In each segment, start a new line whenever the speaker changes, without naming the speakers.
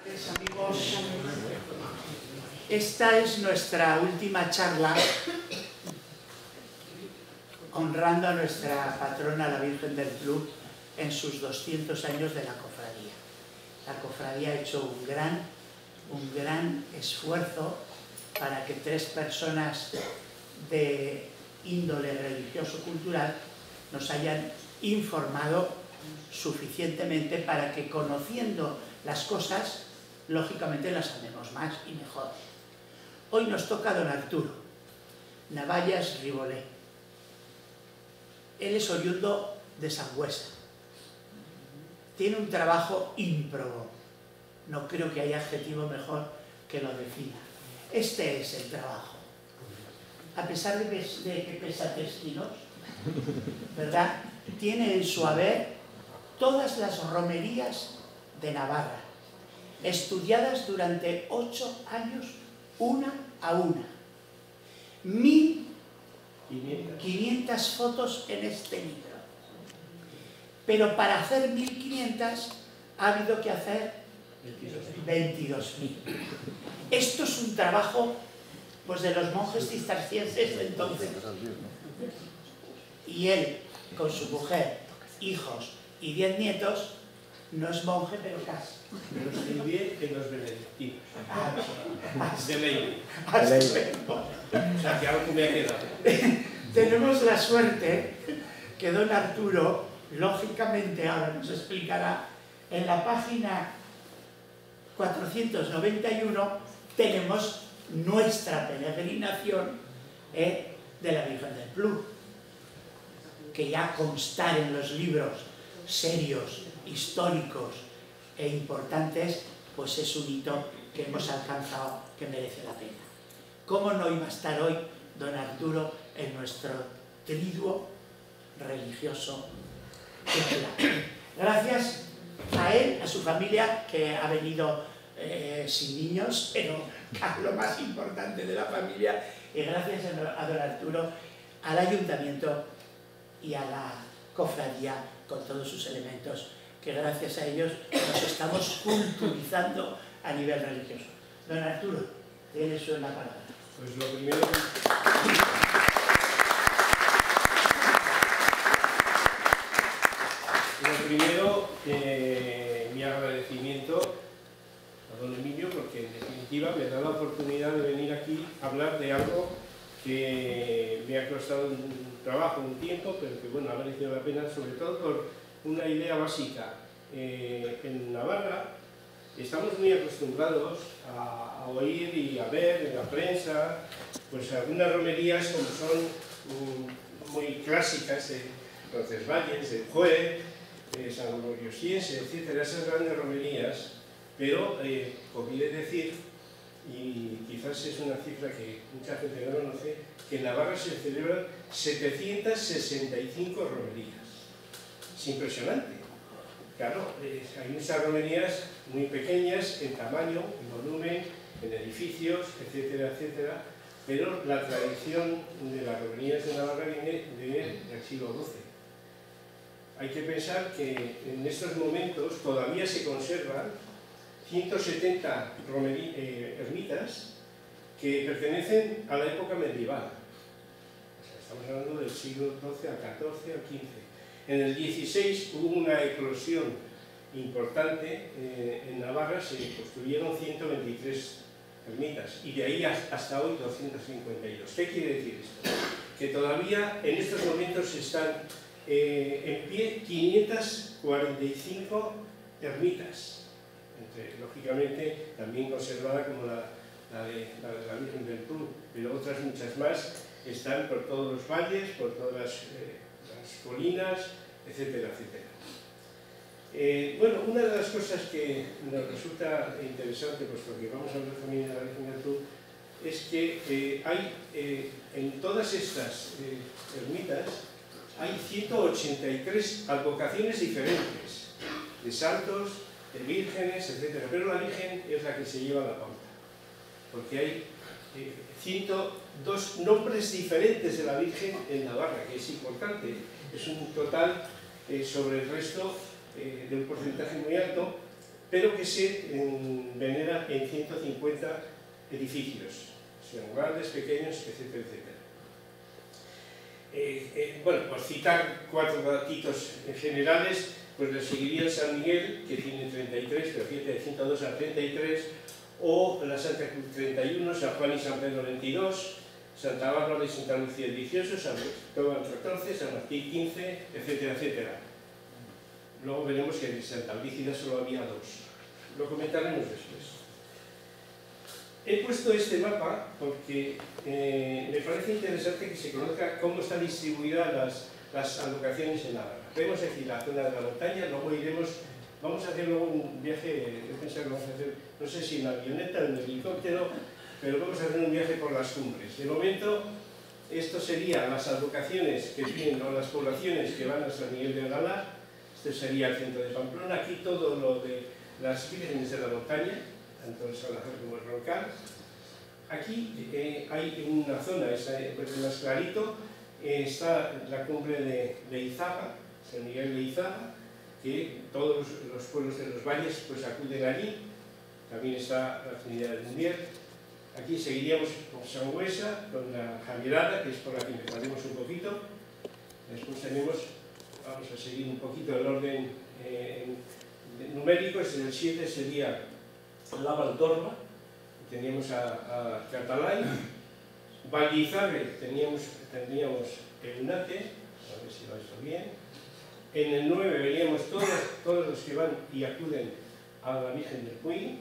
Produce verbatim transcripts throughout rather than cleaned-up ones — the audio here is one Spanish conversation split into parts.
Pues, amigos, esta es nuestra última charla honrando a nuestra patrona, la Virgen del Club, en sus doscientos años de la cofradía. La cofradía ha hecho un gran, un gran esfuerzo para que tres personas de índole religioso-cultural nos hayan informado suficientemente para que, conociendo las cosas, lógicamente las amemos más y mejor. Hoy nos toca don Arturo Navallas Ribolé. Él es oriundo de Sangüesa. Tiene un trabajo ímprobo. No creo que haya adjetivo mejor que lo defina. Este es el trabajo. A pesar de que, de que pesa tres kilos, ¿verdad? Tiene en su haber todas las romerías de Navarra, estudiadas durante ocho años, una a una. Mil quinientas fotos en este libro. Pero para hacer mil quinientas ha habido que hacer veintidós mil. Esto es un trabajo, pues, de los monjes cistercienses de entonces. Y él, con su mujer, hijos y diez nietos, no es monje, pero casi.
Pero escribí en los benedictinos.
Ah,
de ley.
ah,
O sea, que algo me ha quedado.
Tenemos la suerte que don Arturo, lógicamente, ahora nos explicará, en la página cuatrocientos noventa y uno tenemos nuestra peregrinación eh, de la Virgen del Club, que ya constar en los libros serios, históricos e importantes, pues es un hito que hemos alcanzado que merece la pena. ¿Cómo no iba a estar hoy don Arturo en nuestro triduo religioso cultural? Gracias a él, a su familia, que ha venido eh, sin niños, pero lo más importante de la familia, y gracias a don Arturo, al ayuntamiento y a la cofradía con todos sus elementos, que gracias a ellos nos estamos culturizando a nivel religioso. Don Arturo, tienes la palabra.
Pues lo primero... Lo primero, eh, mi agradecimiento a don Emilio, porque en definitiva me da la oportunidad de venir aquí a hablar de algo que me ha costado un trabajo, un tiempo, pero que, bueno, ha merecido la pena, sobre todo por una idea básica. Eh, en Navarra estamos muy acostumbrados a, a oír y a ver en la prensa pues algunas romerías como son um, muy clásicas, eh, Roncesvalles, el Juez, eh, San Gregorio Siense, etcétera, esas grandes romerías, pero eh, olvidé decir, y quizás es una cifra que mucha gente no conoce, que en Navarra se celebran setecientas sesenta y cinco romerías. Es impresionante. Claro, eh, hay muchas romerías muy pequeñas en tamaño, en volumen, en edificios, etcétera, etcétera, pero la tradición de las romerías de Navarra viene, viene del siglo doce. Hay que pensar que en estos momentos todavía se conservan ciento setenta romerí, eh, ermitas que pertenecen a la época medieval. O sea, estamos hablando del siglo doce al catorce al quince. En el dieciséis hubo una eclosión importante eh, en Navarra, se construyeron ciento veintitrés ermitas y de ahí hasta hoy doscientas cincuenta y dos. ¿Qué quiere decir esto? Que todavía en estos momentos están eh, en pie quinientas cuarenta y cinco ermitas, entre, lógicamente también conservada como la, la, de, la de la Virgen del Club, pero otras muchas más están por todos los valles, por todas las, eh, las colinas, etcétera, etcétera. Eh, bueno, una de las cosas que nos resulta interesante, pues porque vamos a hablar también de la Virgen del Club, es que eh, hay eh, en todas estas eh, ermitas hay ciento ochenta y tres advocaciones diferentes, de santos, de vírgenes, etcétera. Pero la Virgen es la que se lleva la pauta, porque hay eh, ciento dos nombres diferentes de la Virgen en Navarra, que es importante. Es un total eh, sobre el resto eh, de un porcentaje muy alto, pero que se venera en ciento cincuenta edificios, sean grandes, pequeños, etcétera, etcétera. Eh, eh, bueno, por citar cuatro datitos generales, pues le seguiría el San Miguel, que tiene treinta y tres, pero fíjate, de ciento dos a treinta y tres, o la Santa Cruz treinta y uno, San Juan y San Pedro veintidós, Santa Bárbara y Santa Lucía dieciocho, San Cristóbal catorce, San Martín quince, etcétera, etcétera. Luego veremos que en Santa Brígida solo había dos. Lo comentaremos después. He puesto este mapa porque eh, me parece interesante que se conozca cómo están distribuidas las, las alocaciones en Navarra. Vemos aquí la zona de la montaña, luego iremos, vamos a hacer luego un viaje, yo pensé que vamos a hacer, no sé si en avioneta o en helicóptero, pero vamos a hacer un viaje por las cumbres. De momento, esto serían las alocaciones que tienen, o las poblaciones que van a San Miguel de Ogalá. Este sería el centro de Pamplona, aquí todo lo de las vírgenes de la montaña, tanto el Salazar como el Roncal. Aquí eh, hay una zona, es pues, más clarito, eh, está la cumbre de, de Izaga, San Miguel de Izaga, que todos los, los pueblos de los valles pues, acuden allí. También está la Trinidad del Mundial. Aquí seguiríamos con Sangüesa, con la Javierada, que es por la que empezaremos un poquito. Después tenemos, vamos a seguir un poquito el orden eh, numérico. En el siete sería la Valtorba, teníamos a, a Catalay. Vallizarre teníamos, tendríamos el Unate, a ver si lo he hecho bien. En el nueve veríamos todos, todos los que van y acuden a la Virgen del Puy.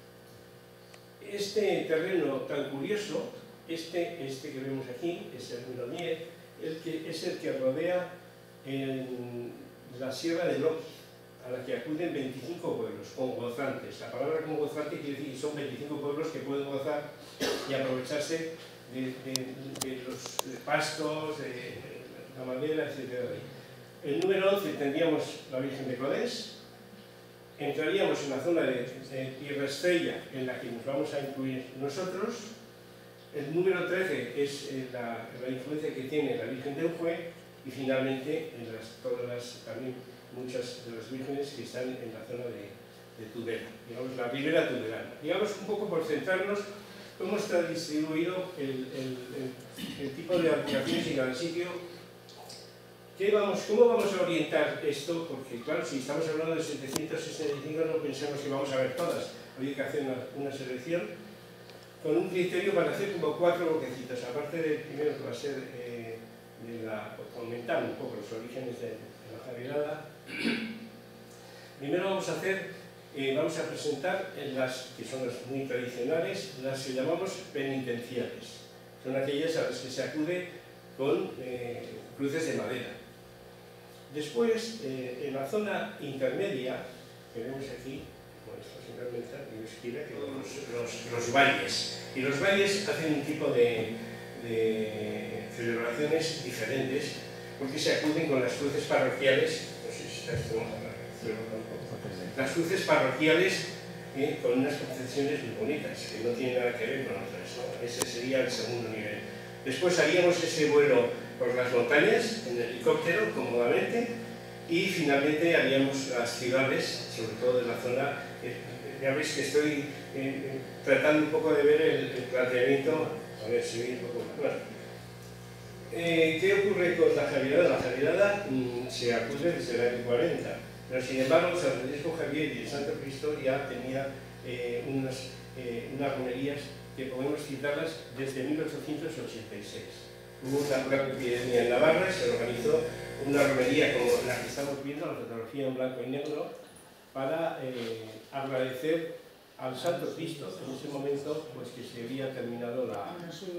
Este terreno tan curioso, este, este que vemos aquí, es el número diez, el que, es el que rodea en la Sierra de Loki, a la que acuden veinticinco pueblos, con gozantes. La palabra con gozante quiere decir que son veinticinco pueblos que pueden gozar y aprovecharse de, de, de los de pastos, de la madera, etcétera. El número once tendríamos la Virgen de Clodés. Entraríamos en la zona de, de Tierra Estrella, en la que nos vamos a incluir nosotros. El número trece es eh, la, la influencia que tiene la Virgen de Ujue, y finalmente en las, todas las, también muchas de las vírgenes que están en la zona de, de Tudela, digamos la Ribera Tudelana. Digamos un poco por centrarnos cómo está distribuido el, el, el, el tipo de aplicaciones en cada sitio. ¿Qué vamos, ¿Cómo vamos a orientar esto? Porque claro, si estamos hablando de setecientos sesenta y cinco no pensemos que vamos a ver todas. Habría que hacer una, una selección con un criterio para hacer como cuatro bloquecitos. Aparte del primero que va a ser eh, de la, comentar un poco los orígenes de, de la Javierada. Primero vamos a hacer, eh, vamos a presentar las que son las muy tradicionales, las que llamamos penitenciales. Son aquellas a las que se acude con eh, cruces de madera. Después, eh, en la zona intermedia, que vemos aquí, bueno, esto simplemente y esquina, que los, los, los valles. Y los valles hacen un tipo de, de celebraciones diferentes, porque se acuden con las cruces parroquiales, no sé si está esto, las cruces parroquiales eh, con unas concepciones muy bonitas, que no tienen nada que ver con otras, ¿no? Ese sería el segundo nivel. Después haríamos ese vuelo por las montañas, en helicóptero, cómodamente, y finalmente haríamos las ciudades, sobre todo de la zona. Eh, ya veis que estoy eh, tratando un poco de ver el, el planteamiento, a ver si veis un poco más. Bueno, eh, ¿qué ocurre con la Javierada? La Javierada mmm, se acude desde el año cuarenta, pero sin embargo San Francisco Javier y el Santo Cristo ya tenía eh, unas, eh, unas romerías que podemos citarlas desde mil ochocientos ochenta y seis. Hubo una gran epidemia en Navarra, se organizó una romería como la que estamos viendo, la fotografía en blanco y negro, para eh, agradecer al Santo Cristo en ese momento pues que se había terminado la... No sé,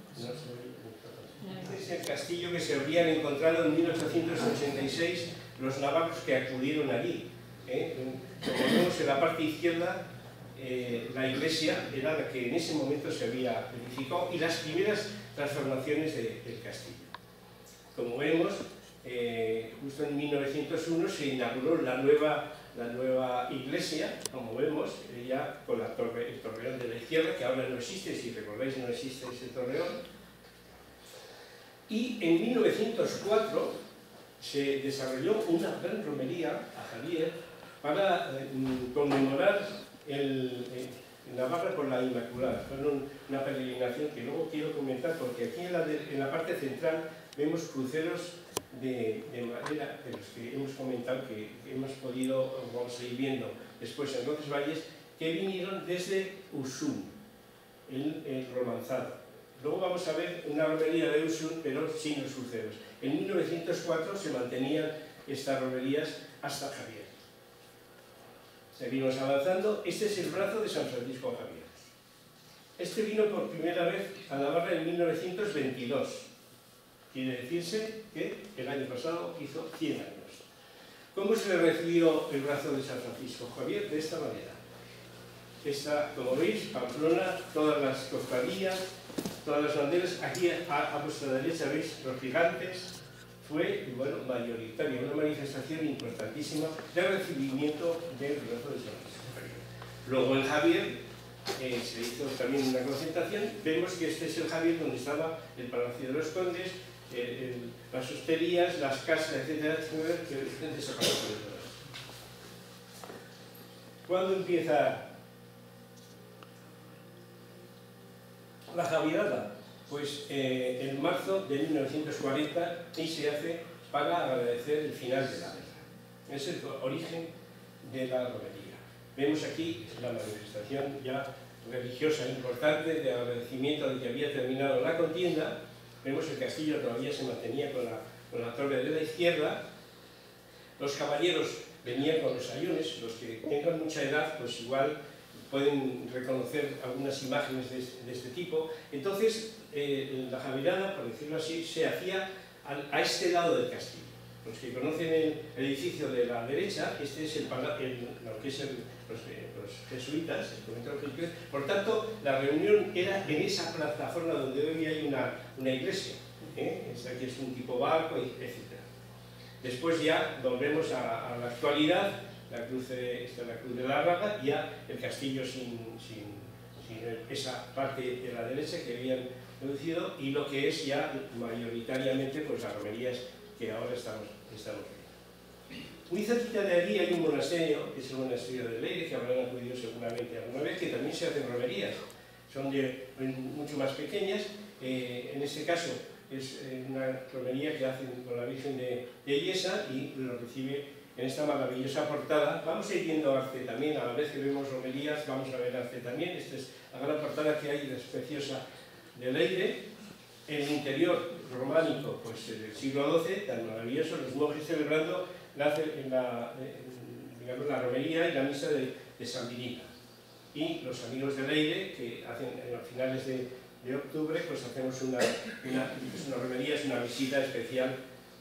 es el castillo que se habían encontrado en mil ochocientos ochenta y seis los navarros que acudieron allí. ¿eh? Como vemos en la parte izquierda, eh, la iglesia era la que en ese momento se había edificado y las primeras transformaciones de, del castillo. Como vemos, eh, justo en mil novecientos uno se inauguró la nueva, la nueva iglesia, como vemos, ya con la torre, el torreón de la izquierda, que ahora no existe, si recordáis no existe ese torreón. Y en mil novecientos cuatro se desarrolló una gran romería a Javier para eh, conmemorar el, el, Navarra por la Inmaculada. Fue una peregrinación que luego quiero comentar, porque aquí en la, de, en la parte central vemos cruceros de, de madera, de los que hemos comentado, que hemos podido, vamos a ir viendo después en Roncesvalles, que vinieron desde Ursún, el, el romanzado. Luego vamos a ver una romería de Ursún, pero sin los cruceros. En mil novecientos cuatro se mantenían estas romerías hasta Javier. Seguimos avanzando. Este es el brazo de San Francisco Javier. Este vino por primera vez a Navarra en mil novecientos veintidós. Quiere decirse que el año pasado hizo cien años. ¿Cómo se le recibió el brazo de San Francisco Javier? De esta manera. Esta, como veis, Pamplona, todas las cofradías, todas las banderas. Aquí a, a vuestra derecha veis los gigantes. Fue, bueno, mayoritaria, una manifestación importantísima de recibimiento del brazo de San Francisco Javier. Luego en Javier eh, se hizo también una concentración. Vemos que este es el Javier donde estaba el Palacio de los Condes, el, el, las hosterías, las casas, etcétera, etcétera, que desaparecieron todas. ¿Cuándo empieza la Javierada? Pues eh, en marzo de mil novecientos cuarenta, y se hace para agradecer el final de la guerra. Es el origen de la romería. Vemos aquí la manifestación ya religiosa importante de agradecimiento de que había terminado la contienda. Vemos el castillo todavía se mantenía con la, con la torre de la izquierda. Los caballeros venían con los ayunes. Los que tengan mucha edad, pues igual pueden reconocer algunas imágenes de, de este tipo. Entonces, eh, la Javierada, por decirlo así, se hacía a, a este lado del castillo. Los que conocen el, el edificio de la derecha, este es el, el, lo que es el, los, los jesuitas, el convento de los jesuitas. Por tanto, la reunión era en esa plataforma donde hoy hay una, una iglesia. ¿eh? Esta aquí es un tipo barco, etcétera. Después ya volvemos a, a la actualidad. La cruz de, esta es la cruz de la Rága, y ya el castillo sin, sin, sin esa parte de la derecha que habían reducido, y lo que es ya mayoritariamente pues las romerías que ahora estamos, estamos viendo. Muy cerquita de allí hay un monasterio, que es el monasterio de Leire, que habrán acudido seguramente alguna vez, que también se hacen romerías. Son de, mucho más pequeñas. Eh, en este caso es una romería que hacen con la Virgen de, de Illesa, y lo recibe en esta maravillosa portada. Vamos a ir viendo arte también, a la vez que vemos romerías, vamos a ver arte también. Esta es la gran portada que hay, es preciosa, de Leire. El interior románico, pues del siglo doce, tan maravilloso, los monjes celebrando la, la, digamos, la romería y la misa de, de San Virina. Y los amigos de Leire, que hacen a finales de, de octubre, pues hacemos una, una, pues una romería, es una visita especial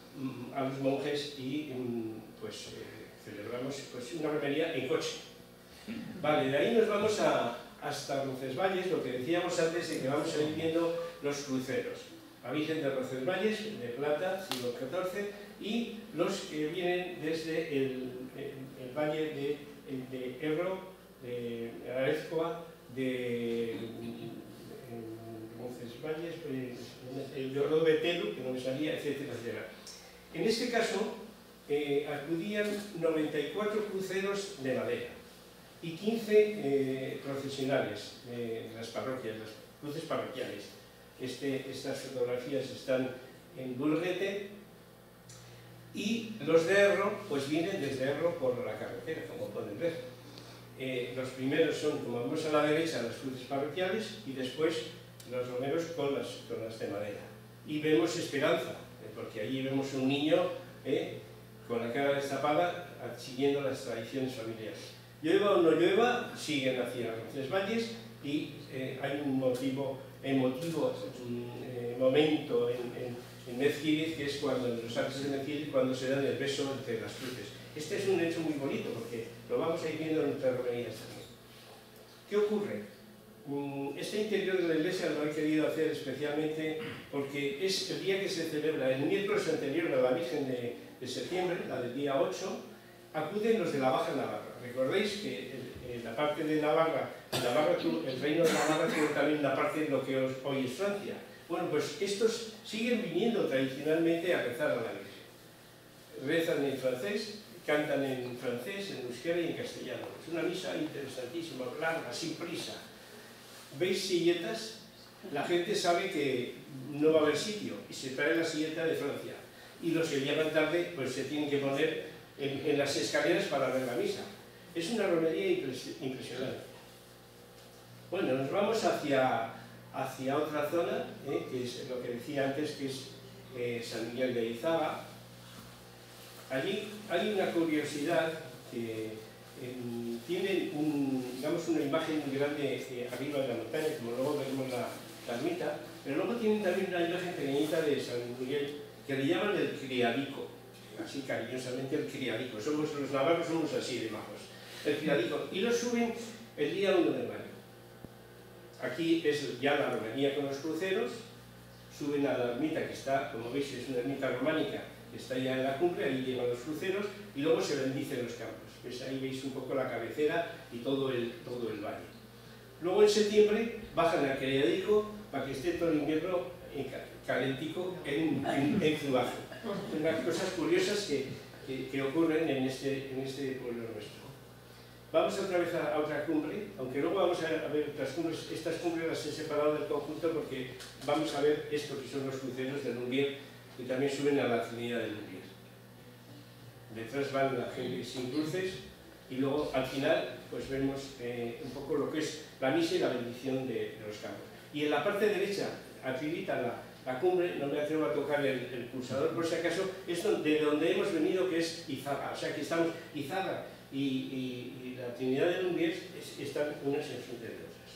a los monjes, y pues eh, celebramos pues, una romería en coche. Vale, de ahí nos vamos a, hasta Roncesvalles, lo que decíamos antes de que vamos a ir viendo los cruceros. La Virgen de Roncesvalles, de plata, siglo catorce, y los que vienen desde el, el, el valle de, de Ebro, de Arezcoa, de Roncesvalles, el de Ordo-Betelu, que no me salía, etcétera, etcétera. En este caso, eh, acudían noventa y cuatro cruceros de madera y quince eh, procesionales de las parroquias, las cruces parroquiales. Este, estas fotografías están en Bulguete, y los de Erro, pues vienen desde Erro por la carretera, como pueden ver. Eh, los primeros son, como vemos a la derecha, las cruces parroquiales, y después los romeros con las, con las de madera. Y vemos esperanza, porque allí vemos un niño eh, con la cara destapada siguiendo las tradiciones familiares. Llueva o no llueva, siguen hacia Roncesvalles, y eh, hay un motivo emotivo, un eh, momento en, en, en Mezquiriz, que es cuando, en los actos de Mezquiriz, cuando se dan el beso entre las cruces. Este es un hecho muy bonito, porque lo vamos a ir viendo en nuestras romerías también. ¿Qué ocurre? Este interior de la iglesia lo he querido hacer especialmente porque es el día que se celebra, el miércoles anterior a la Virgen de, de septiembre, la del día ocho, acuden los de la Baja Navarra. Recordéis que el, el, la parte de Navarra, Navarra, el reino de Navarra tiene también la parte de lo que hoy es Francia. Bueno, pues estos siguen viniendo tradicionalmente a rezar a la Virgen. Rezan en francés, cantan en francés, en euskera, euskera y en castellano. Es una misa interesantísima, larga, sin prisa. ¿Veis silletas? La gente sabe que no va a haber sitio y se trae la silleta de Francia. Y los que llegan tarde pues se tienen que poner en, en las escaleras para ver la misa. Es una romería impresionante. Bueno, nos vamos hacia, hacia otra zona, ¿eh? Que es lo que decía antes, que es eh, San Miguel de Eizaga. Allí hay una curiosidad que eh, tiene un, digamos, una imagen muy grande eh, arriba de la montaña, como luego veremos la, la ermita, pero luego tienen también una imagen pequeñita de San Miguel que le llaman el criadico, así cariñosamente el criadico. Somos, los navarros somos así de majos, el criadico, y lo suben el día uno de mayo. Aquí es ya la romería con los cruceros, suben a la ermita que está, como veis, es una ermita románica, que está ya en la cumbre, ahí llegan los cruceros, y luego se bendicen los campos. Pues ahí veis un poco la cabecera y todo el, todo el valle. Luego en septiembre bajan al criadico para que esté todo el invierno calentico en, en, en Zubazo. Unas cosas curiosas que, que, que ocurren en este, en este pueblo nuestro. Vamos otra vez a, a otra cumbre, aunque luego vamos a, a ver otras cumbres. Estas cumbres las he separado del conjunto porque vamos a ver esto que son los cruceros de Lumbier, que también suben a la Trinidad de Lumbier. Detrás van la gente sin cruces y luego al final pues vemos eh, un poco lo que es la misa y la bendición de, de los campos. Y en la parte derecha, arribita la, la cumbre, no me atrevo a tocar el, el pulsador por si acaso, es de donde hemos venido, que es Izaga. O sea que estamos Izaga y, y, y la Trinidad de Lumbier es, están unas enfrente de otras.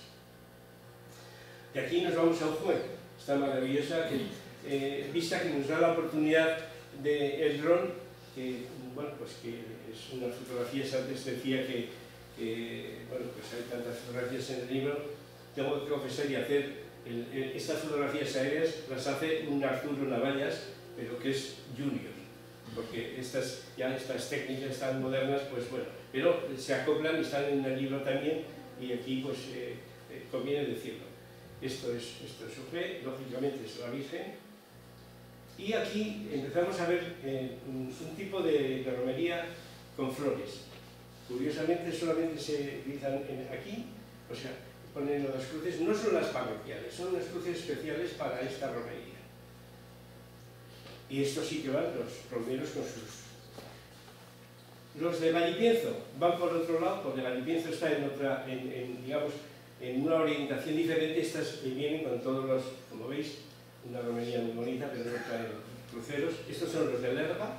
De aquí nos vamos a Ujue, esta maravillosa que, eh, vista que nos da la oportunidad del dron, que, bueno, pues que es unas fotografías. Antes decía que, que bueno, pues hay tantas fotografías en el libro. Tengo que confesar y hacer el, el, estas fotografías aéreas las hace un Arturo Navallas, pero que es junior, porque estas, ya estas técnicas tan modernas, pues bueno, pero se acoplan y están en el libro también, y aquí pues eh, eh, conviene decirlo. Esto es, esto es Ujue, lógicamente es la Virgen. Y aquí empezamos a ver eh, un, un tipo de, de romería con flores. Curiosamente solamente se utilizan en, aquí, o sea, ponen las cruces, no son las parroquiales, son las cruces especiales para esta romería. Y estos sí que van los romeros con sus... Los de Vallipienzo van por otro lado, porque Vallipienzo está en otra, en, en, digamos, en una orientación diferente. Estas vienen con todos los, como veis, una romería muy bonita, pero no traen cruceros. Estos son los de Lerga,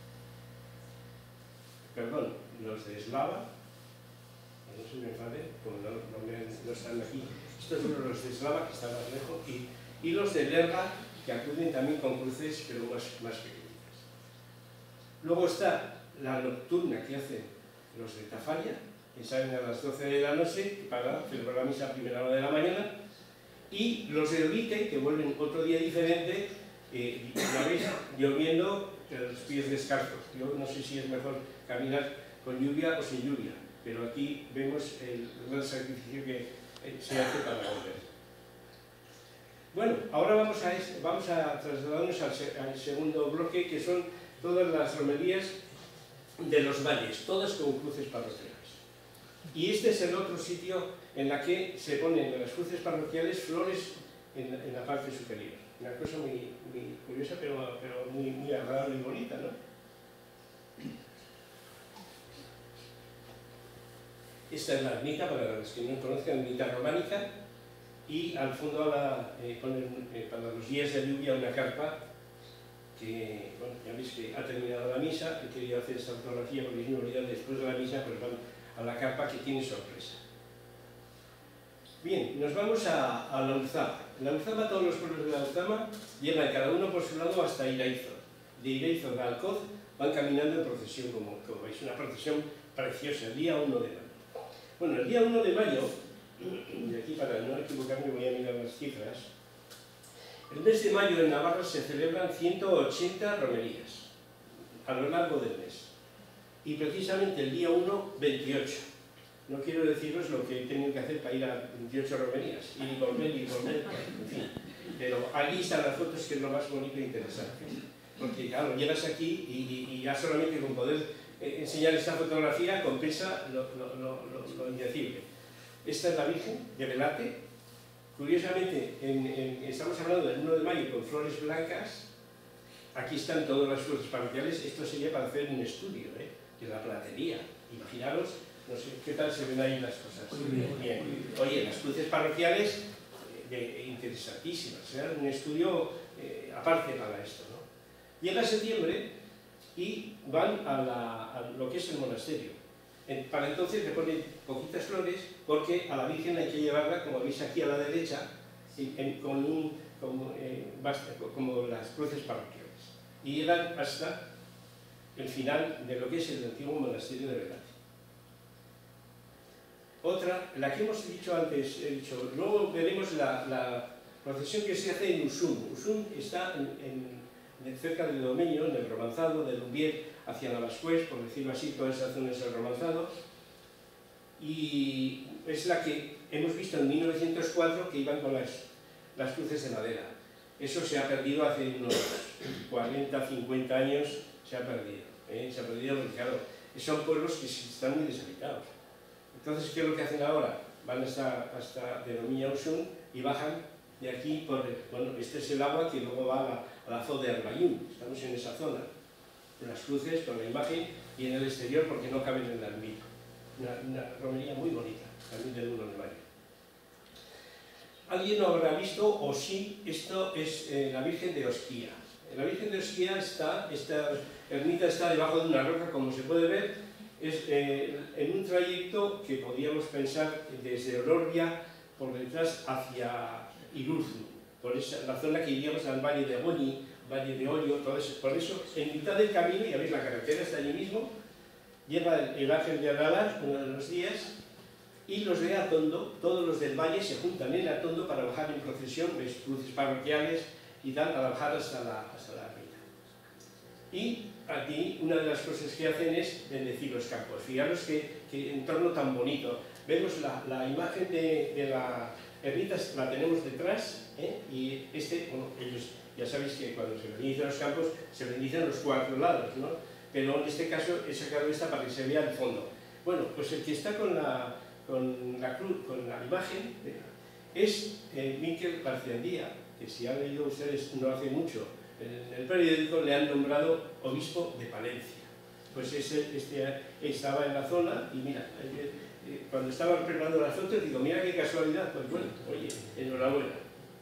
perdón, los de Eslava, no se me enfade, como no, no, me, no están aquí. Estos son los de Eslava, que están más lejos, y, y los de Lerga, que acuden también con cruces, pero más, más pequeñitas. Luego está la nocturna que hacen los de Tafalla, que salen a las doce de la noche para celebrar la misa a primera hora de la mañana. Y los de Orite, que vuelven otro día diferente, eh, la veis lloviendo, los pies descalzos. Yo no sé si es mejor caminar con lluvia o sin lluvia, pero aquí vemos el gran sacrificio que se hace para volver. Bueno, ahora vamos a, este, vamos a trasladarnos al, se, al segundo bloque, que son todas las romerías de los valles, todas con cruces parroquiales. Y este es el otro sitio en la que se ponen en las cruces parroquiales flores en, en la parte superior. Una cosa muy, muy curiosa, pero, pero muy, muy agradable y bonita, ¿no? Esta es la ermita, para los que no conozcan, ermita románica, y al fondo la, eh, ponen eh, para los días de lluvia una carpa que, bueno, ya veis que ha terminado la misa. He querido hacer esta fotografía porque si me olvidan después de la misa, pues van a la carpa que tiene sorpresa. Bien, nos vamos a, a la Ulzama. En la Ulzama, todos los pueblos de la Ulzama llegan cada uno por su lado hasta Iraizo. De Iraizo a Alcoz van caminando en procesión, como, como veis, una procesión preciosa, el día uno de mayo. Bueno, el día uno de mayo, y aquí para no equivocarme voy a mirar las cifras, el mes de mayo en Navarra se celebran ciento ochenta romerías a lo largo del mes. Y precisamente el día uno, veintiocho. No quiero deciros lo que he tenido que hacer para ir a veintiocho romerías, y volver y volver, en fin. Pero allí están las fotos, que es lo más bonito e interesante. Porque claro, llegas aquí y, y, y ya solamente con poder eh, enseñar esta fotografía compensa lo, lo, lo, lo, lo indecible. Esta es la Virgen de Velate. Curiosamente, en, en, estamos hablando del uno de mayo con flores blancas. Aquí están todas las cruces parroquiales. Esto sería para hacer un estudio, ¿eh?, de la platería. Imaginaros, no sé qué tal se ven ahí las cosas.
Muy bien.
Bien. Oye, las cruces parroquiales, eh, interesantísimas. ¿eh? Un estudio eh, aparte para esto, ¿no? Llega septiembre y van a, la, a lo que es el monasterio. En, para entonces le ponen poquitas flores porque a la Virgen hay que llevarla, como veis aquí a la derecha, en, con un, como, eh, basta, como las cruces parroquiales. Y llegan hasta el final de lo que es el antiguo monasterio de Velate. Otra, la que hemos dicho antes, he dicho, luego veremos la, la procesión que se hace en Usun. Usun está en, en, cerca del Domenio, en el Romanzado, del Lumbier hacia Navascués, por decirlo así, toda esa zona es el Romanzado, y es la que hemos visto en mil novecientos cuatro, que iban con las, las cruces de madera. Eso se ha perdido hace unos cuarenta, cincuenta años, se ha perdido. ¿eh? Se ha perdido porque, claro, son pueblos que están muy deshabitados. Entonces, ¿qué es lo que hacen ahora? Van hasta, hasta Denomiña Usun y bajan de aquí por... Bueno, este es el agua que luego va a la, a la zona de Arbayún. Estamos en esa zona. Las cruces con la imagen y en el exterior porque no caben en el almíbar. Una, una romería muy bonita, también del uno de mayo. Alguien lo habrá visto, o sí, esto es eh, la Virgen de Osquía. La Virgen de Osquía está, esta ermita está debajo de una roca, como se puede ver, es eh, en un trayecto que podríamos pensar desde Olorbia por detrás hacia Irurzu, por esa, la zona que iríamos al Valle de Goñi, Valle de Ollo, todo eso. Por eso, en mitad del camino, ya veis, la carretera está allí mismo, llega el Ángel de Aralar uno de los días, y los de Atondo, todos los del valle se juntan en Atondo para bajar en procesión, veis, cruces parroquiales y tal, para bajar hasta la, hasta la ermita. Y aquí una de las cosas que hacen es bendecir los campos. Fijaros que, que entorno tan bonito. Vemos la, la imagen de, de la ermita, la tenemos detrás, ¿eh? Y este, bueno, ellos ya sabéis que cuando se bendicen los campos se bendicen los cuatro lados, ¿no? Pero en este caso he sacado esta para que se vea el fondo. Bueno, pues el que está con la, con la cruz, con la imagen, es eh, Miquel Garciandía, que si han leído ustedes no hace mucho, en el periódico le han nombrado obispo de Palencia. Pues ese, este, estaba en la zona y mira, eh, cuando estaban preparando las fotos digo, mira qué casualidad, pues bueno, oye, enhorabuena.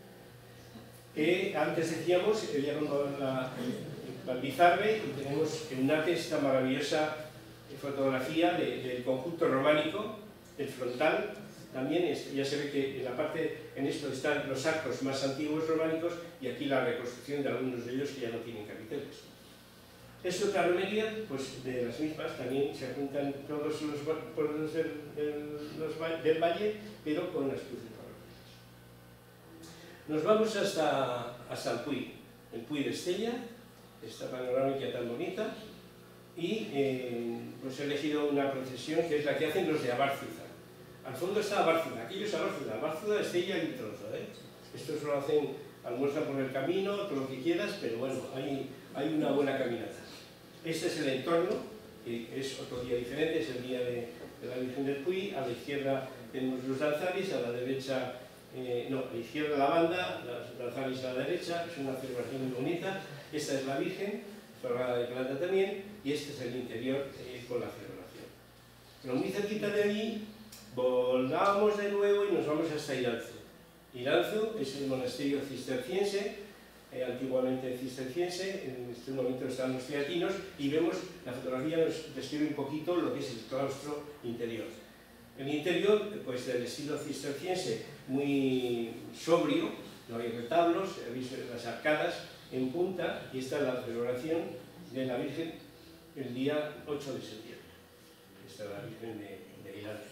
Eh, antes decíamos, eh, llegamos a Valvizarbe y tenemos en Nate esta maravillosa fotografía de, del conjunto románico, el frontal. También es, ya se ve que en la parte, en esto están los arcos más antiguos románicos y aquí la reconstrucción de algunos de ellos que ya no tienen capiteles. Es otra romería, pues de las mismas, también se juntan todos los pueblos del, del, los, del valle, pero con las cruces parroquiales. Nos vamos hasta, hasta el Puy, el Puy de Estella, esta panorámica tan bonita, y eh, pues he elegido una procesión que es la que hacen los de Abárzuza. Al fondo está Abárzuza, aquello es Abárzuza, Abárzuza, Estella y un trozo, ¿eh? Estos lo hacen, almuerzan por el camino, todo lo que quieras, pero bueno, hay, hay una buena caminata. Este es el entorno, que es otro día diferente, es el día de, de la Virgen del Puy. A la izquierda tenemos los danzaris, a la derecha, eh, no, a la izquierda la banda, los danzaris a la derecha, es una celebración muy bonita. Esta es la Virgen, forrada de plata también, y este es el interior eh, con la celebración. Pero muy cerquita de allí, volvamos de nuevo y nos vamos hasta Iranzo. Iranzo es el monasterio cisterciense, eh, antiguamente cisterciense, en este momento están los teatinos, y vemos, la fotografía nos describe un poquito lo que es el claustro interior. El interior, pues del estilo cisterciense, muy sobrio, no hay retablos, veis las arcadas en punta, y esta es la celebración de la Virgen el día ocho de septiembre. Esta es la Virgen de, de Iranzo.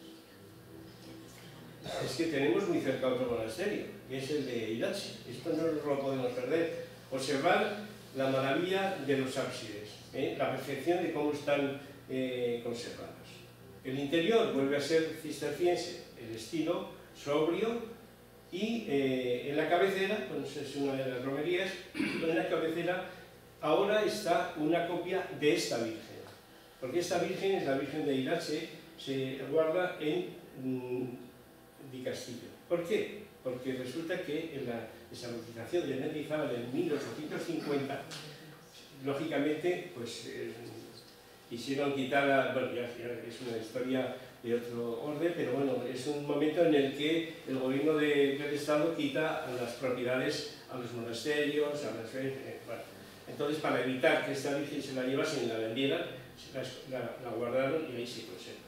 Es que tenemos muy cerca otro monasterio, que es el de Iratxe. Esto no nos lo podemos perder. Observar la maravilla de los ábsides, ¿eh? La perfección de cómo están eh, conservados. El interior vuelve a ser cisterciense, el estilo sobrio, y eh, en la cabecera, pues es una de las romerías, en la cabecera ahora está una copia de esta Virgen. porque esta Virgen es la Virgen de Irache, se guarda en mm, Di Castillo. ¿Por qué? Porque resulta que en la desamortización de Mendizábal en mil ochocientos cincuenta, lógicamente, pues eh, quisieron quitar, a, bueno, ya, ya es una historia de otro orden, pero bueno, es un momento en el que el gobierno de, del Estado quita las propiedades a los monasterios, a las... Eh, bueno. Entonces, para evitar que esta Virgen se la llevasen y la vendieran, la, la, la guardaron y ahí se conserva.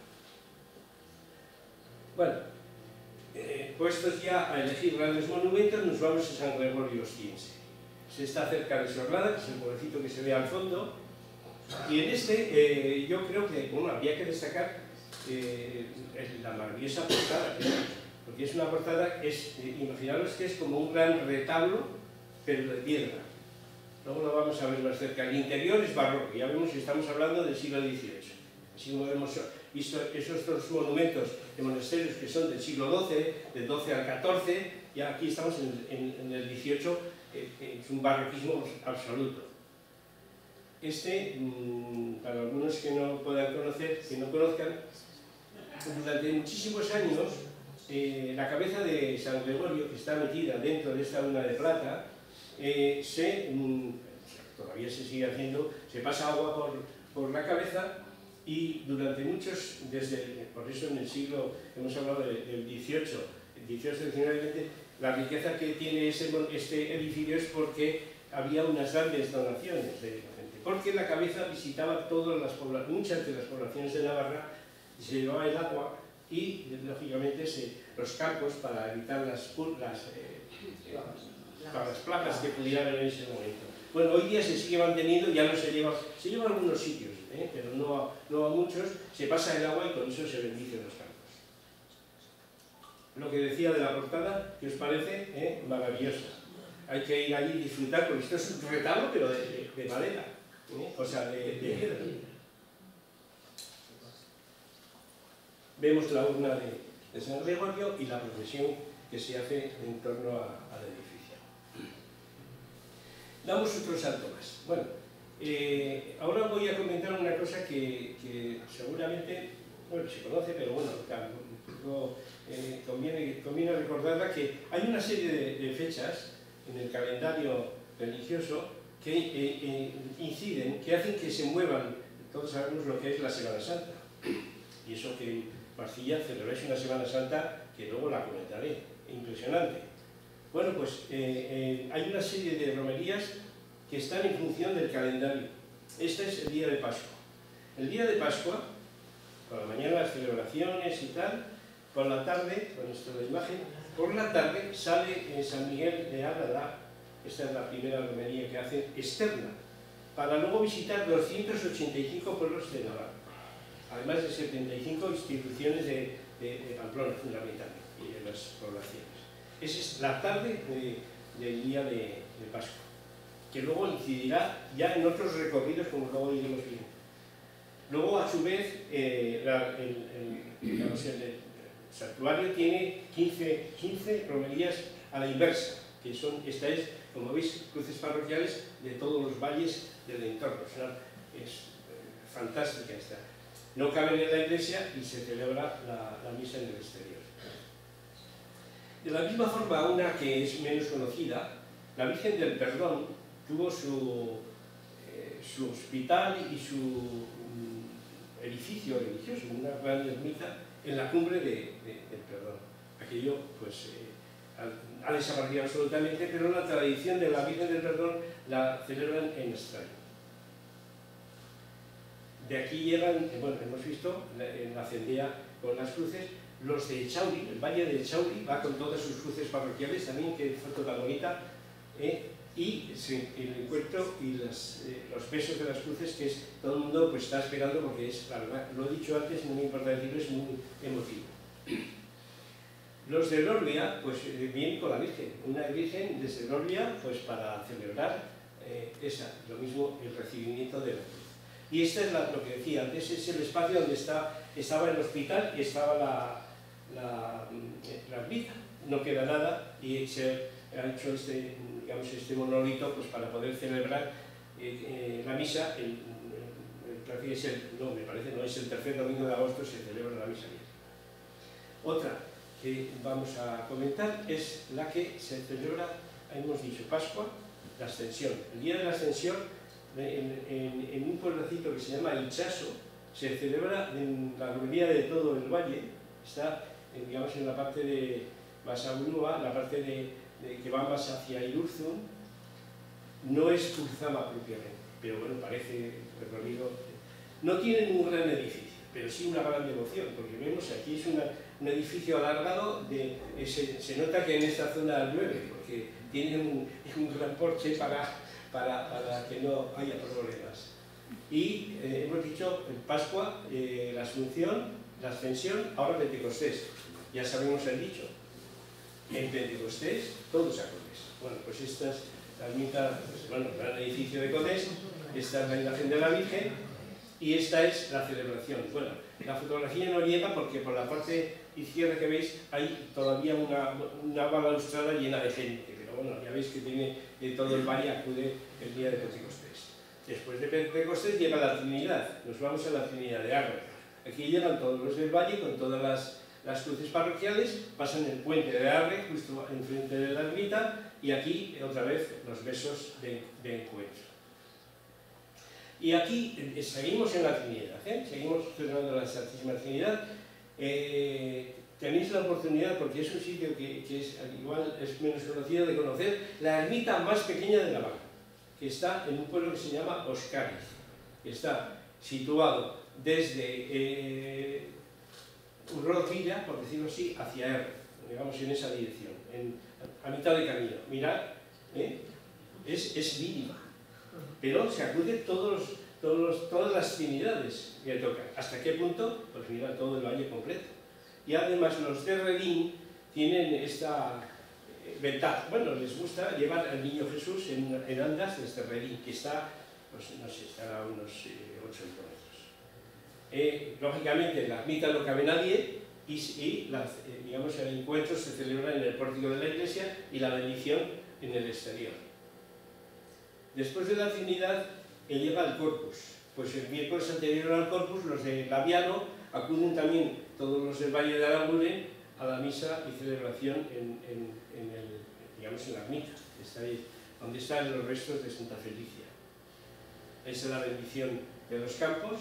Bueno, eh, puestos ya a elegir grandes monumentos, nos vamos a San Gregorio Ostiense. Se está cerca de Sorlada, que es el pueblecito que se ve al fondo, y en este eh, yo creo que bueno, habría que destacar eh, la maravillosa portada, ¿eh? Porque es una portada, es, eh, imaginaros que es como un gran retablo, pero de piedra. Luego lo vamos a ver más cerca. El interior es barroco, ya vemos que estamos hablando del siglo dieciocho. Así como hemos visto esos dos monumentos de monasterios que son del siglo doce, del doce al catorce, ya aquí estamos en, en, en el dieciocho, eh, es un barroquismo absoluto. Este, mmm, para algunos que no puedan conocer, que no conozcan, durante muchísimos años, eh, la cabeza de San Gregorio, que está metida dentro de esta urna de plata, eh, se, mmm, todavía se sigue haciendo, se pasa agua por, por la cabeza y durante muchos, desde, por eso en el siglo, hemos hablado de, del dieciocho, el dieciocho, diecinueve, veinte, la riqueza que tiene ese, este edificio es porque había unas grandes donaciones de gente, porque la cabeza visitaba todas las muchas de las poblaciones de Navarra, se llevaba el agua y, lógicamente, se, los campos para evitar las, las, eh, para las plagas que pudieran haber en ese momento. Bueno, hoy día se sigue manteniendo, ya no se lleva, se lleva a algunos sitios, ¿eh? Pero no a, no a muchos, se pasa el agua y con eso se bendicen los campos. Lo que decía de la portada, ¿qué os parece? ¿Eh? Maravillosa. Hay que ir allí y disfrutar, porque esto es un retablo, pero de, de, de madera, ¿eh? O sea, de, de piedra. Vemos la urna de, de San Gregorio y la procesión que se hace en torno a, al edificio. Damos otro salto más. Bueno, eh, ahora voy a comentar una cosa que, que seguramente, bueno, se conoce, pero bueno, tampoco, eh, conviene, conviene recordarla, que hay una serie de, de fechas en el calendario religioso que eh, eh, inciden, que hacen que se muevan, todos sabemos lo que es la Semana Santa, y eso que en Marcilla celebráis una Semana Santa que luego la comentaré, impresionante. Bueno, pues eh, eh, hay una serie de romerías que están en función del calendario. Este es el día de Pascua. El día de Pascua, por la mañana las celebraciones y tal, por la tarde, con esto de la imagen, por la tarde sale en San Miguel de Ágreda, esta es la primera romería que hacen, externa, para luego visitar doscientos ochenta y cinco pueblos de Navarra, además de setenta y cinco instituciones de, de, de Pamplona, fundamentalmente, y de las poblaciones. Esa es la tarde de, del día de, de Pascua, que luego incidirá ya en otros recorridos, como luego iremos viendo. Luego, a su vez, eh, la, el, el, digamos, el, el santuario tiene quince, quince romerías a la inversa, que son, esta es, como veis, cruces parroquiales de todos los valles del entorno. O sea, es eh, fantástica esta. No caben en la iglesia y se celebra la, la misa en el exterior. De la misma forma, una que es menos conocida, la Virgen del Perdón tuvo su, eh, su hospital y su um, edificio religioso, una gran ermita en la cumbre de, de, del Perdón. Aquello, pues, eh, ha, ha desaparecido absolutamente, pero la tradición de la Virgen del Perdón la celebran en Estrella. De aquí llegan, eh, bueno, hemos visto en la cendea con las cruces, los de Echauri, el valle de Echauri va con todas sus cruces parroquiales, también, que foto tan bonita, eh, y sí, el encuentro y las, eh, los pesos de las cruces, que es, todo el mundo pues, está esperando, porque es, la verdad, lo he dicho antes, no me importa decirlo, es muy emotivo. Los de Lorbia, pues eh, vienen con la Virgen, una Virgen desde Lorbia, pues para celebrar eh, esa, lo mismo el recibimiento de la cruz. Y este es la, lo que decía antes, es el espacio donde está, estaba el hospital y estaba la, la, la ermita. No queda nada y se ha hecho este, digamos, este monolito pues, para poder celebrar eh, eh, la misa el, el parece que es el, no, me parece, no es el tercer domingo de agosto, se celebra la misa vieja. Otra que vamos a comentar es la que se celebra, hemos dicho, Pascua, la Ascensión. El día de la Ascensión, en, en, en un pueblecito que se llama Itxaso, se celebra en la romería de todo el valle, está, en, digamos, en la parte de Basaburúa, la parte de, de que va más hacia Irurzun. No es Urzama propiamente, pero bueno, parece recorrido. No tienen un gran edificio, pero sí una gran devoción, porque vemos aquí es una, un edificio alargado, de, se, se nota que en esta zona llueve, porque tiene un, un gran porche para, para, para que no haya problemas. Y eh, hemos dicho en Pascua, eh, la Asunción, la Ascensión, ahora Pentecostés. Ya sabemos el dicho. En Pentecostés, todos a Codés. Bueno, pues esta es la ermita, pues, bueno, el gran edificio de Codés, esta es la imagen de la Virgen y esta es la celebración. Bueno, la fotografía no llega porque por la parte izquierda que veis hay todavía una, una balaustrada llena de gente, pero bueno, ya veis que tiene de todo el valle acude el día de Pentecostés. Después de Pentecostés llega la Trinidad, nos vamos a la Trinidad de Arre. Aquí llegan todos los del valle con todas las, las cruces parroquiales, pasan el puente de Arre justo enfrente de la ermita y aquí otra vez los besos de, de encuentro. Y aquí eh, seguimos en la Trinidad, ¿eh? Seguimos celebrando la Santísima Trinidad. Eh, tenéis la oportunidad, porque es un sitio que, que es, igual es menos conocido, de conocer la ermita más pequeña de Navarra, que está en un pueblo que se llama Oscariz, que está situado desde eh, Urroz-Villa, por decirlo así, hacia R, digamos en esa dirección, en, a mitad de camino. Mirad, ¿eh? es, es mínima, pero se acude todos, todos los, todas las trinidades que tocan. ¿Hasta qué punto? Pues mira, todo el valle completo. Y además los de Redín tienen esta eh, ventaja. Bueno, les gusta llevar al niño Jesús en, en andas desde Redín, que está, pues no sé, estará a unos eh, ocho kilómetros. Eh, lógicamente en la ermita no cabe nadie y, y la, eh, digamos, el encuentro se celebra en el pórtico de la iglesia y la bendición en el exterior. Después de la Trinidad eh, llega el Corpus. Pues el miércoles anterior al Corpus los de Labiano acuden también todos los del Valle de Araguren a la misa y celebración en, en, en, el, digamos, en la ermita, está ahí, donde están los restos de Santa Felicia. Esa es la bendición de los campos.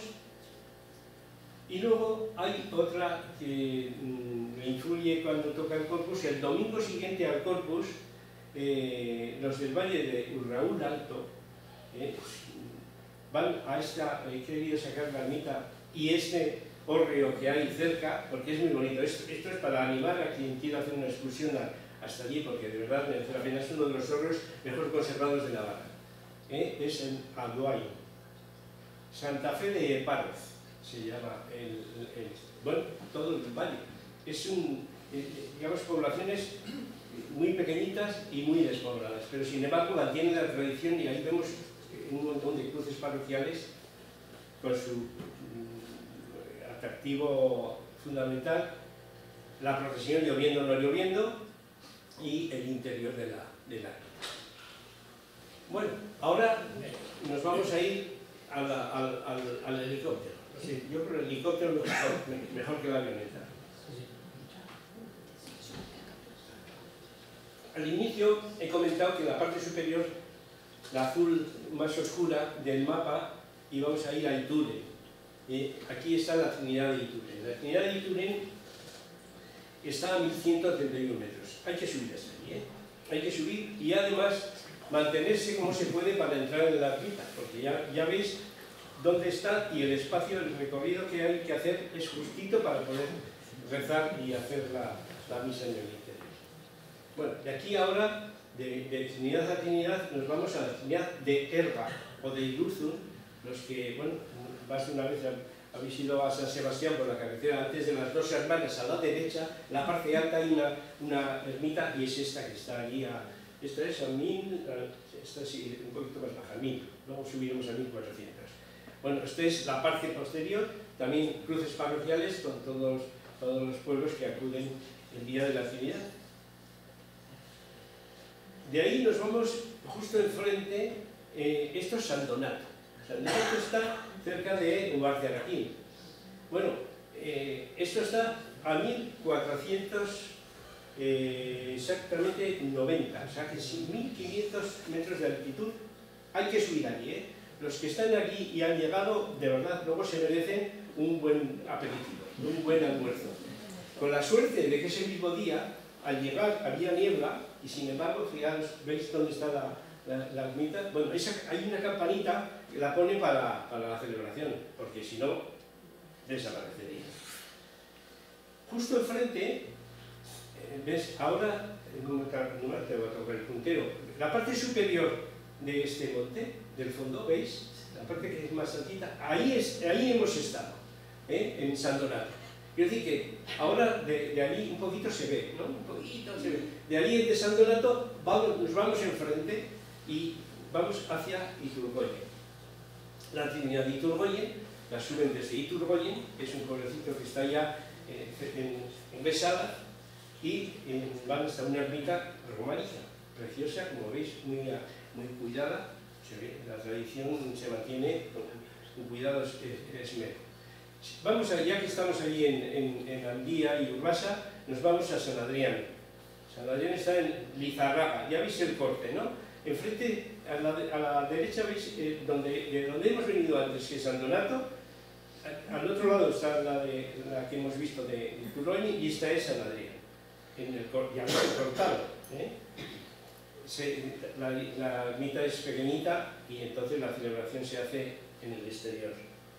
Y luego hay otra que mmm, me influye cuando toca el Corpus. El domingo siguiente al Corpus, eh, los del Valle de Urraúl Alto eh, van a esta, he querido sacar la ermita y este hórreo que hay cerca, porque es muy bonito. Esto, esto es para animar a quien quiera hacer una excursión a, hasta allí, porque de verdad merece la pena. Es uno de los hórreos mejor conservados de Navarra. Eh, es en Aldoain. Santa Fe de Eparoz se llama el, el, el, bueno, todo el valle. Es un, eh, digamos, poblaciones muy pequeñitas y muy despobladas, pero sin embargo mantiene la tradición y ahí vemos un montón de cruces parroquiales con su mm, atractivo fundamental, la procesión lloviendo o no lloviendo y el interior de la, de la Bueno, ahora nos vamos a ir a la, al, al, al helicóptero. Sí, yo creo que el helicóptero es mejor, mejor que la avioneta. Al inicio he comentado que la parte superior, la azul más oscura del mapa, íbamos a ir a Ituren. Eh, aquí está la Trinidad de Ituren. La Trinidad de Ituren está a mil ciento treinta y uno metros. Hay que subir hasta allí, ¿eh? Hay que subir y además mantenerse como se puede para entrar en la ermita, porque ya, ya veis dónde está y el espacio, el recorrido que hay que hacer es justito para poder rezar y hacer la, la misa en el interior. Bueno, de aquí ahora, de, de Trinidad a Trinidad, nos vamos a la Trinidad de Erba o de Irurzun, los que, bueno, más de una vez habéis ido a San Sebastián por la carretera, antes de las dos hermanas a la derecha, la parte alta hay una, una ermita y es esta que está allí a... Esta es a mil, esta sí, un poquito más baja, mil, luego subiremos a mil cuatrocientos. Bueno, esta es la parte posterior, también cruces parroquiales con todos, todos los pueblos que acuden el día de la Trinidad. De ahí nos vamos justo enfrente, eh, esto es San Donato. San Donato está cerca de Ugarte Araquín. Bueno, eh, esto está a mil cuatrocientos eh, exactamente noventa, o sea que mil quinientos metros de altitud. Hay que subir allí, ¿eh? Los que están aquí y han llegado, de verdad, luego se merecen un buen aperitivo, un buen almuerzo. Con la suerte de que ese mismo día, al llegar, había niebla, y sin embargo, fijaros, ¿veis dónde está la, la, la ermita? Bueno, esa, hay una campanita que la pone para, para la celebración, porque si no, desaparecería. Justo enfrente, eh, ¿ves? Ahora, no me, no me tengo que tocar el puntero, la parte superior de este monte, del fondo, ¿veis? La parte que es más altita, ahí, es, ahí hemos estado, ¿eh? En San Donato. Quiero decir que ahora de, de allí un poquito se ve, ¿no? Un poquito se ve. De allí de San Donato vamos, nos vamos enfrente y vamos hacia Iturgoyen. La Trinidad de Iturgoyen la suben desde Iturgoyen, que es un pueblecito que está allá eh, en, en Besada, y eh, van hasta una ermita románica, preciosa, como veis, muy, muy cuidada. Se ve, la tradición se mantiene con un cuidado esmero. Vamos a, ya que estamos allí en, en, en Andía y Urbasa, nos vamos a San Adrián. San Adrián está en Lizarraga, ya veis el corte, ¿no? Enfrente, a la, a la derecha, veis eh, donde, de donde hemos venido antes, que es San Donato. Al otro lado está la, de, la que hemos visto de, de Iturgoyen, y esta es San Adrián, en el, ya veis el cortado, ¿eh? Se, la, la ermita es pequeñita y entonces la celebración se hace en el exterior.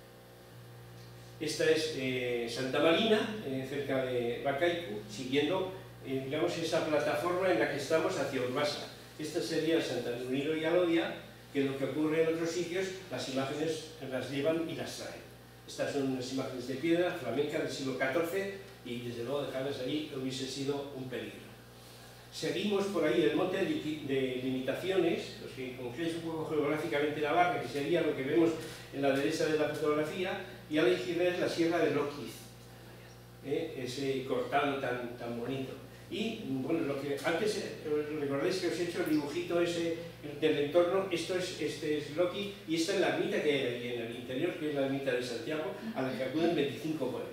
Esta es eh, Santa Marina, eh, cerca de Bacaicu, siguiendo eh, digamos, esa plataforma en la que estamos hacia Urbasa. Esta sería Santa Nuniro y Alodia, que lo que ocurre en otros sitios, las imágenes las llevan y las traen. Estas son unas imágenes de piedra flamenca del siglo catorce y desde luego dejarlas allí hubiese sido un peligro. Seguimos por ahí el monte de limitaciones, los que conocéis un poco geográficamente Navarra, que sería lo que vemos en la derecha de la fotografía, y a la izquierda es la sierra de Loquiz, ¿eh? Ese cortado tan, tan bonito. Y bueno, lo que antes eh, recordáis que os he hecho el dibujito ese del entorno, esto es, este es Loquiz, y esta es la ermita que hay ahí en el interior, que es la ermita de Santiago, a la que acuden veinticinco pueblos.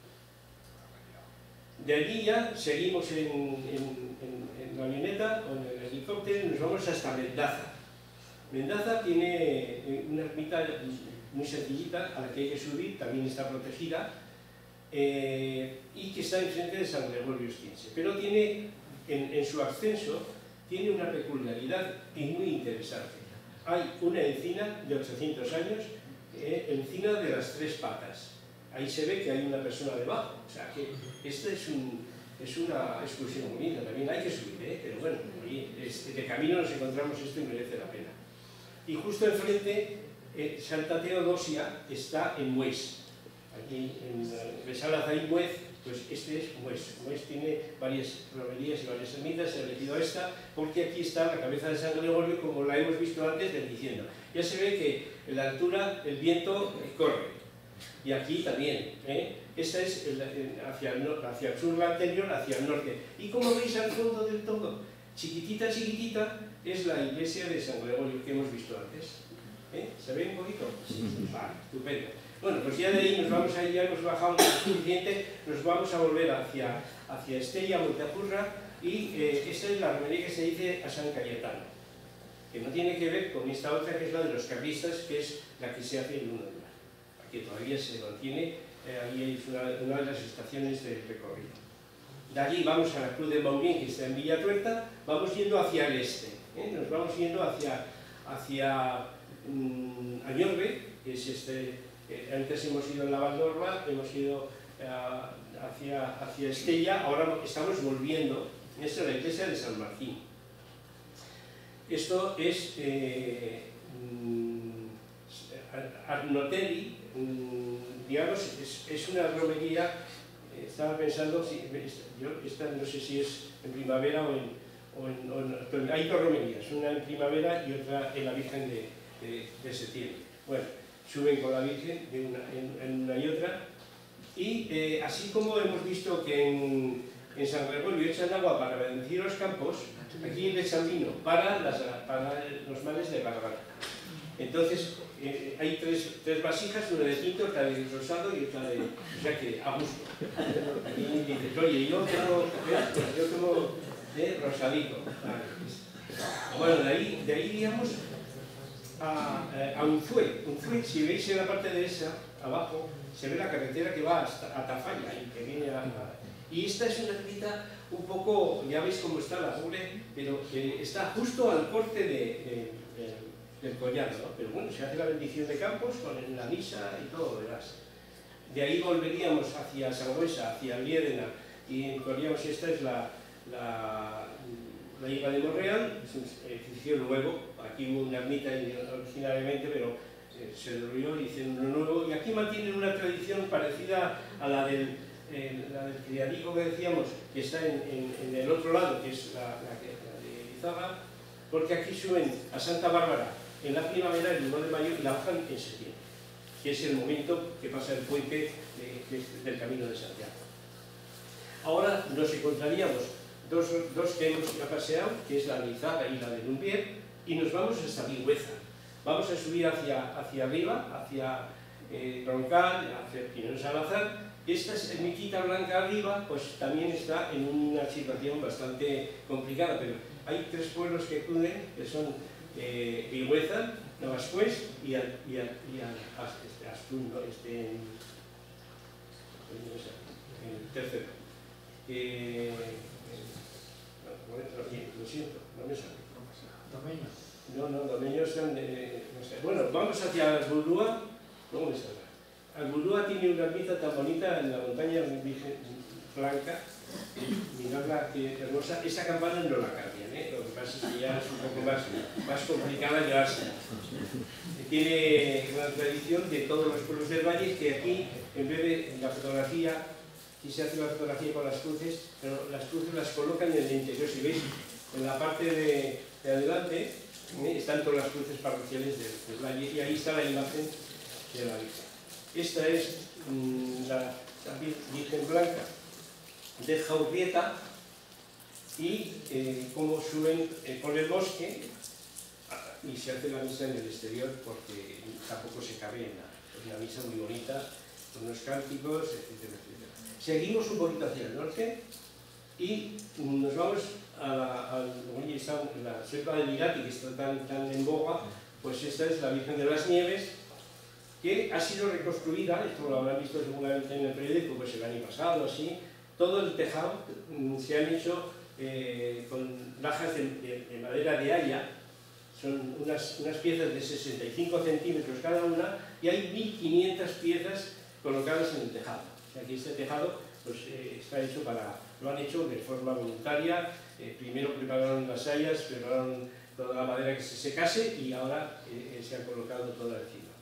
De allí ya seguimos en, en, en, en la avioneta o en el helicóptero y nos vamos hasta Mendaza. Mendaza tiene una ermita muy sencillita a la que hay que subir, también está protegida, eh, y que está enfrente de San Gregorio Ostiense. Pero tiene, en, en su ascenso, tiene una peculiaridad y muy interesante. Hay una encina de ochocientos años, eh, encina de las tres patas. Ahí se ve que hay una persona debajo, o sea que esta es, un, es una excursión bonita, también hay que subir, ¿eh? Pero bueno, ahí, es, de camino nos encontramos esto y merece la pena. Y justo enfrente, eh, Santa Teodosia está en Mués. Aquí en Besala hay Muez, pues este es Mués. Mués tiene varias romerías y varias ermitas, he elegido esta porque aquí está la cabeza de San Gregorio, como la hemos visto antes, bendiciendo. Ya se ve que en la altura el viento corre. Y aquí también, ¿eh? Esta es el, hacia, el, hacia el sur, la anterior, hacia el norte. Y como veis al fondo del todo, chiquitita, chiquitita, es la iglesia de San Gregorio que hemos visto antes. ¿Eh? ¿Se ve un poquito? Sí. Vale, estupendo. Bueno, pues ya de ahí nos vamos a ir, ya hemos bajado lo suficiente, nos vamos a volver hacia, hacia Estella, Montepurra, y eh, esta es la romería que se dice a San Cayetano, que no tiene que ver con esta otra que es la de los carlistas, que es la que se hace en uno de mar, que todavía se mantiene, eh, ahí es una, una de las estaciones del recorrido. De allí vamos a la Cruz de Maurien, que está en Villatuerta, vamos yendo hacia el este, ¿eh? Nos vamos yendo hacia, hacia um, Añorbe, que es este. Antes hemos ido en la Valdorba, hemos ido uh, hacia, hacia Estella, ahora estamos volviendo. Esta es la iglesia de San Martín. Esto es eh, Arnotelli, digamos, es, es una romería. Estaba pensando, si, yo esta no sé si es en primavera o en, o en, o en hay dos romerías, una en primavera y otra en la Virgen de, de, de septiembre. Bueno, suben con la Virgen de una, en, en una y otra, y eh, así como hemos visto que en, en San Gregorio echan agua para bendecir los campos, aquí le echan vino para, las, para los males de garganta. Entonces, eh, hay tres, tres vasijas, una de tinto, otra de rosado y otra de... O sea que a gusto. Y dices, oye, yo tengo, yo tengo de rosadito. Bueno, de ahí, de ahí iríamos a, a Unzué. Unzué, si veis en la parte derecha, abajo, se ve la carretera que va hasta a Tafalla y que viene a... Y esta es una ermita un poco, ya veis cómo está la pobre, pero que está justo al corte de, de, de, del collado, ¿no? Pero bueno, se hace la bendición de Campos con la misa y todo lo demás. De ahí volveríamos hacia Sangüesa, hacia Liédena, y encontraríamos, esta es la, la, la Higa de Morreal, es un edificio nuevo, aquí hubo una ermita originalmente, pero eh, se derribó y hicieron uno nuevo, y aquí mantienen una tradición parecida a la del Eh, la del criadico que decíamos, que está en, en, en el otro lado, que es la, la, la de Lizaga, porque aquí suben a Santa Bárbara en la primavera, el uno de mayo, y la bajan en septiembre, que es el momento que pasa el puente de, de, del Camino de Santiago. Ahora nos encontraríamos dos, dos que hemos ya paseado, que es la de Lizaga y la de Lumbier, y nos vamos hasta Vigüeza. Vamos a subir hacia, hacia arriba, hacia eh, Roncal, hacia Pinón Salazar. Esta ermitita blanca arriba, pues también está en una situación bastante complicada, pero hay tres pueblos que acuden, que son eh, Vigüeza, Navascués y al, y al, y al este, Astún, ¿no? Este, el tercero. Eh, no, lo siento, no me sale.
Domeño.
No, no, Domeño están de, no sé. Bueno, vamos hacia Albulúa, luego me saldrá. Albulúa tiene una ermita tan bonita en la montaña Virgen Blanca, miradla que hermosa. Esa campana no la cambian, ¿eh? Lo que pasa es que ya es un poco más, más complicada llevársela. Tiene una tradición de todos los pueblos del valle, que aquí, en vez de la fotografía, aquí se hace la fotografía con las cruces, pero las cruces las colocan en el interior. Si veis, en la parte de, de adelante ¿eh? están todas las cruces parroquiales del, del valle, y ahí está la imagen de la Virgen. Esta es mmm, la, la Virgen Blanca de Jaurrieta, y eh, cómo suben eh, por el bosque y se hace la misa en el exterior, porque tampoco se cabe en la, es una misa muy bonita, con unos cánticos, etcétera, etcétera. Seguimos un poquito hacia el norte y nos vamos a la, a la selva de Lirati, que está tan, tan en boga. Pues esta es la Virgen de las Nieves, que ha sido reconstruida, esto lo habrán visto seguramente en el periódico, pues el año pasado, así. Todo el tejado mm, se han hecho eh, con lajas de, de, de madera de haya, son unas, unas piezas de sesenta y cinco centímetros cada una, y hay mil quinientas piezas colocadas en el tejado. O sea que este tejado pues, eh, está hecho para, lo han hecho de forma voluntaria. Eh, primero prepararon las hayas, prepararon toda la madera que se secase, y ahora eh, se ha colocado toda encima.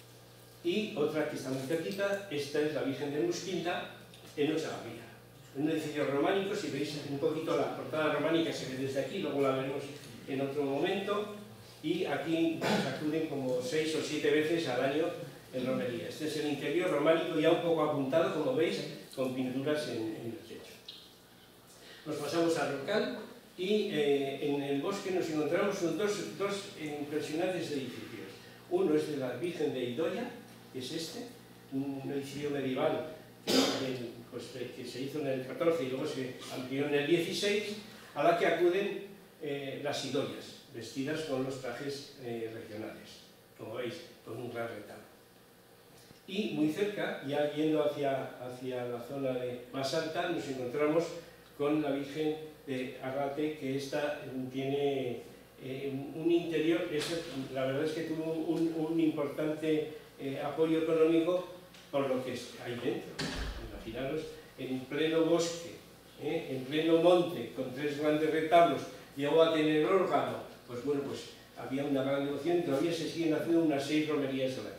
Y otra que está muy cerquita, esta es la Virgen de Musquinta en Osagamira. Un edificio románico, si veis un poquito la portada románica se ve desde aquí, luego la veremos en otro momento, y aquí acuden como seis o siete veces al año en romería. Este es el interior románico, ya un poco apuntado, como veis, con pinturas en, en el techo. Nos pasamos a Roncal y eh, en el bosque nos encontramos con dos, dos impresionantes edificios. Uno es de la Virgen de Idoia, que es este, un edificio medieval que, pues, que se hizo en el catorce y luego se amplió en el dieciséis, a la que acuden eh, las idoias, vestidas con los trajes eh, regionales, como veis, con un gran retablo. Y muy cerca, ya yendo hacia, hacia la zona de más alta, nos encontramos con la Virgen de Arrate, que esta tiene eh, un interior, es, la verdad es que tuvo un, un importante eh, apoyo económico por lo que hay dentro. Imaginaros, en pleno bosque, eh, en pleno monte, con tres grandes retablos, llegó a tener órgano. Pues bueno, pues había una gran devoción y todavía se siguen haciendo unas seis romerías al año.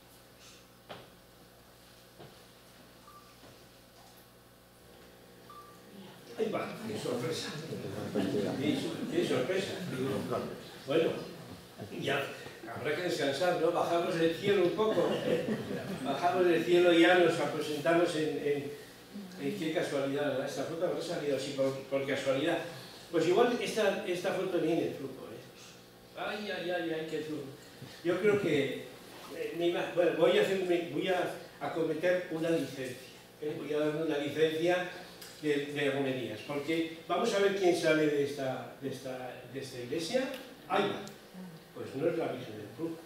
Ahí va, qué sorpresa. Qué, qué sorpresa. Bueno, ya habrá que descansar, ¿no? Bajamos del cielo un poco. ¿eh? Bajamos del cielo y ya nos aposentamos en, en, en qué casualidad, ¿verdad? Esta foto habrá salido así por, por casualidad. Pues igual esta, esta foto viene de truco, ¿eh? Ay, ay, ay, ay, qué truco. Yo creo que eh, me iba, bueno, voy a, hacerme, voy a, a cometer una licencia, ¿eh? Voy a dar una licencia de, de romerías, porque vamos a ver quién sale de esta, de esta, de esta iglesia. Ahí va. Pues no es la Virgen del Club.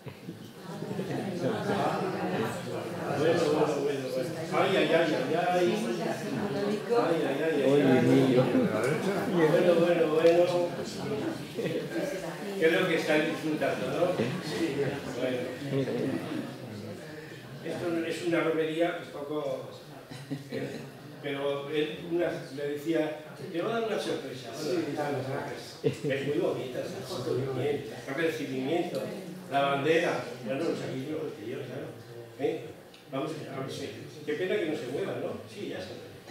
Bueno, bueno, bueno, bueno. Ay, ay, ay, ay, ay. Ay, ay, ay, ay. Bueno, bueno, bueno. Creo que están disfrutando, ¿no? Bueno. Esto es una romería un poco... Pero él una, le decía, te va a dar una sorpresa. Bueno, es muy bonita esa foto, bien, el recibimiento, la bandera. Bueno, los aquí yo, que yo, claro. ¿Eh? Vamos a ver, sí. Qué pena que no se mueva, ¿no? Sí, ya se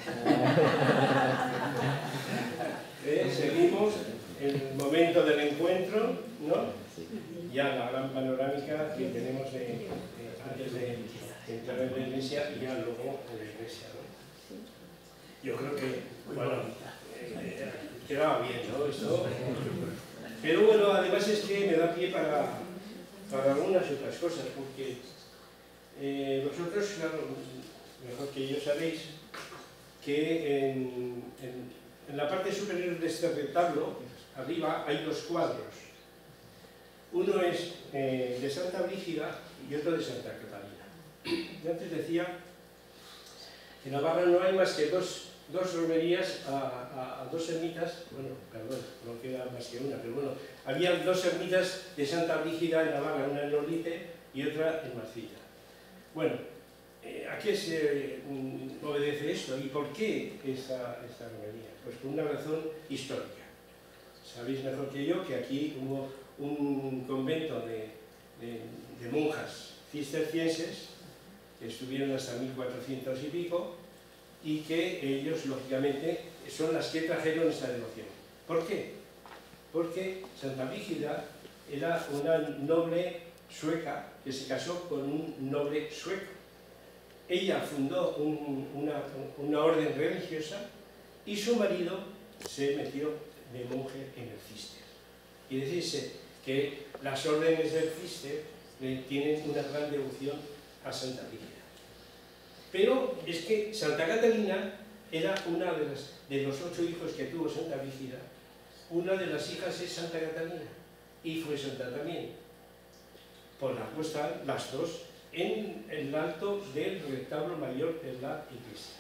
¿Eh? Seguimos el momento del encuentro, ¿no? Ya la gran panorámica que tenemos de, de, antes de entrar en la iglesia y ya luego en la iglesia, ¿no? Yo creo que, bueno, eh, quedaba bien, ¿no? Esto. Pero bueno, además es que me da pie para, para algunas otras cosas, porque eh, vosotros, claro, mejor que yo sabéis, que en, en, en la parte superior de este retablo, arriba, hay dos cuadros. Uno es eh, de Santa Brígida y otro de Santa Catalina. Yo antes decía que en Navarra no hay más que dos, dos romerías a, a, a dos ermitas, bueno, perdón, no queda más que una, pero bueno, había dos ermitas de Santa Brígida en Navarra, una en Orlite y otra en Marcilla. Bueno, eh, ¿a qué se mm, obedece esto y por qué esta, esta romería? Pues por una razón histórica. Sabéis mejor que yo que aquí hubo un convento de, de, de monjas cistercienses que estuvieron hasta mil cuatrocientos y pico y que ellos, lógicamente, son las que trajeron esta devoción. ¿Por qué? Porque Santa Brígida era una noble sueca que se casó con un noble sueco. Ella fundó un, una, una orden religiosa y su marido se metió de monje en el Cister. Y decirse que las órdenes del Cister tienen una gran devoción a Santa Brígida. Pero es que Santa Catalina era una de, las, de los ocho hijos que tuvo Santa Brígida. Una de las hijas es Santa Catalina y fue santa también. Por la puesta las dos en el alto del retablo mayor de la iglesia.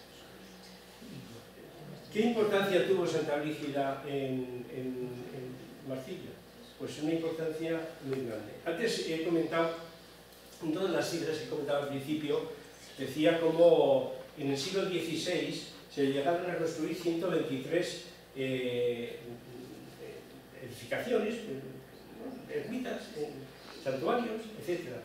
¿Qué importancia tuvo Santa Brígida en, en, en Marcilla? Pues una importancia muy grande. Antes he comentado, en todas las siglas que he comentado al principio, decía cómo en el siglo dieciséis se llegaron a construir ciento veintitrés eh, edificaciones, ermitas, santuarios, etcétera.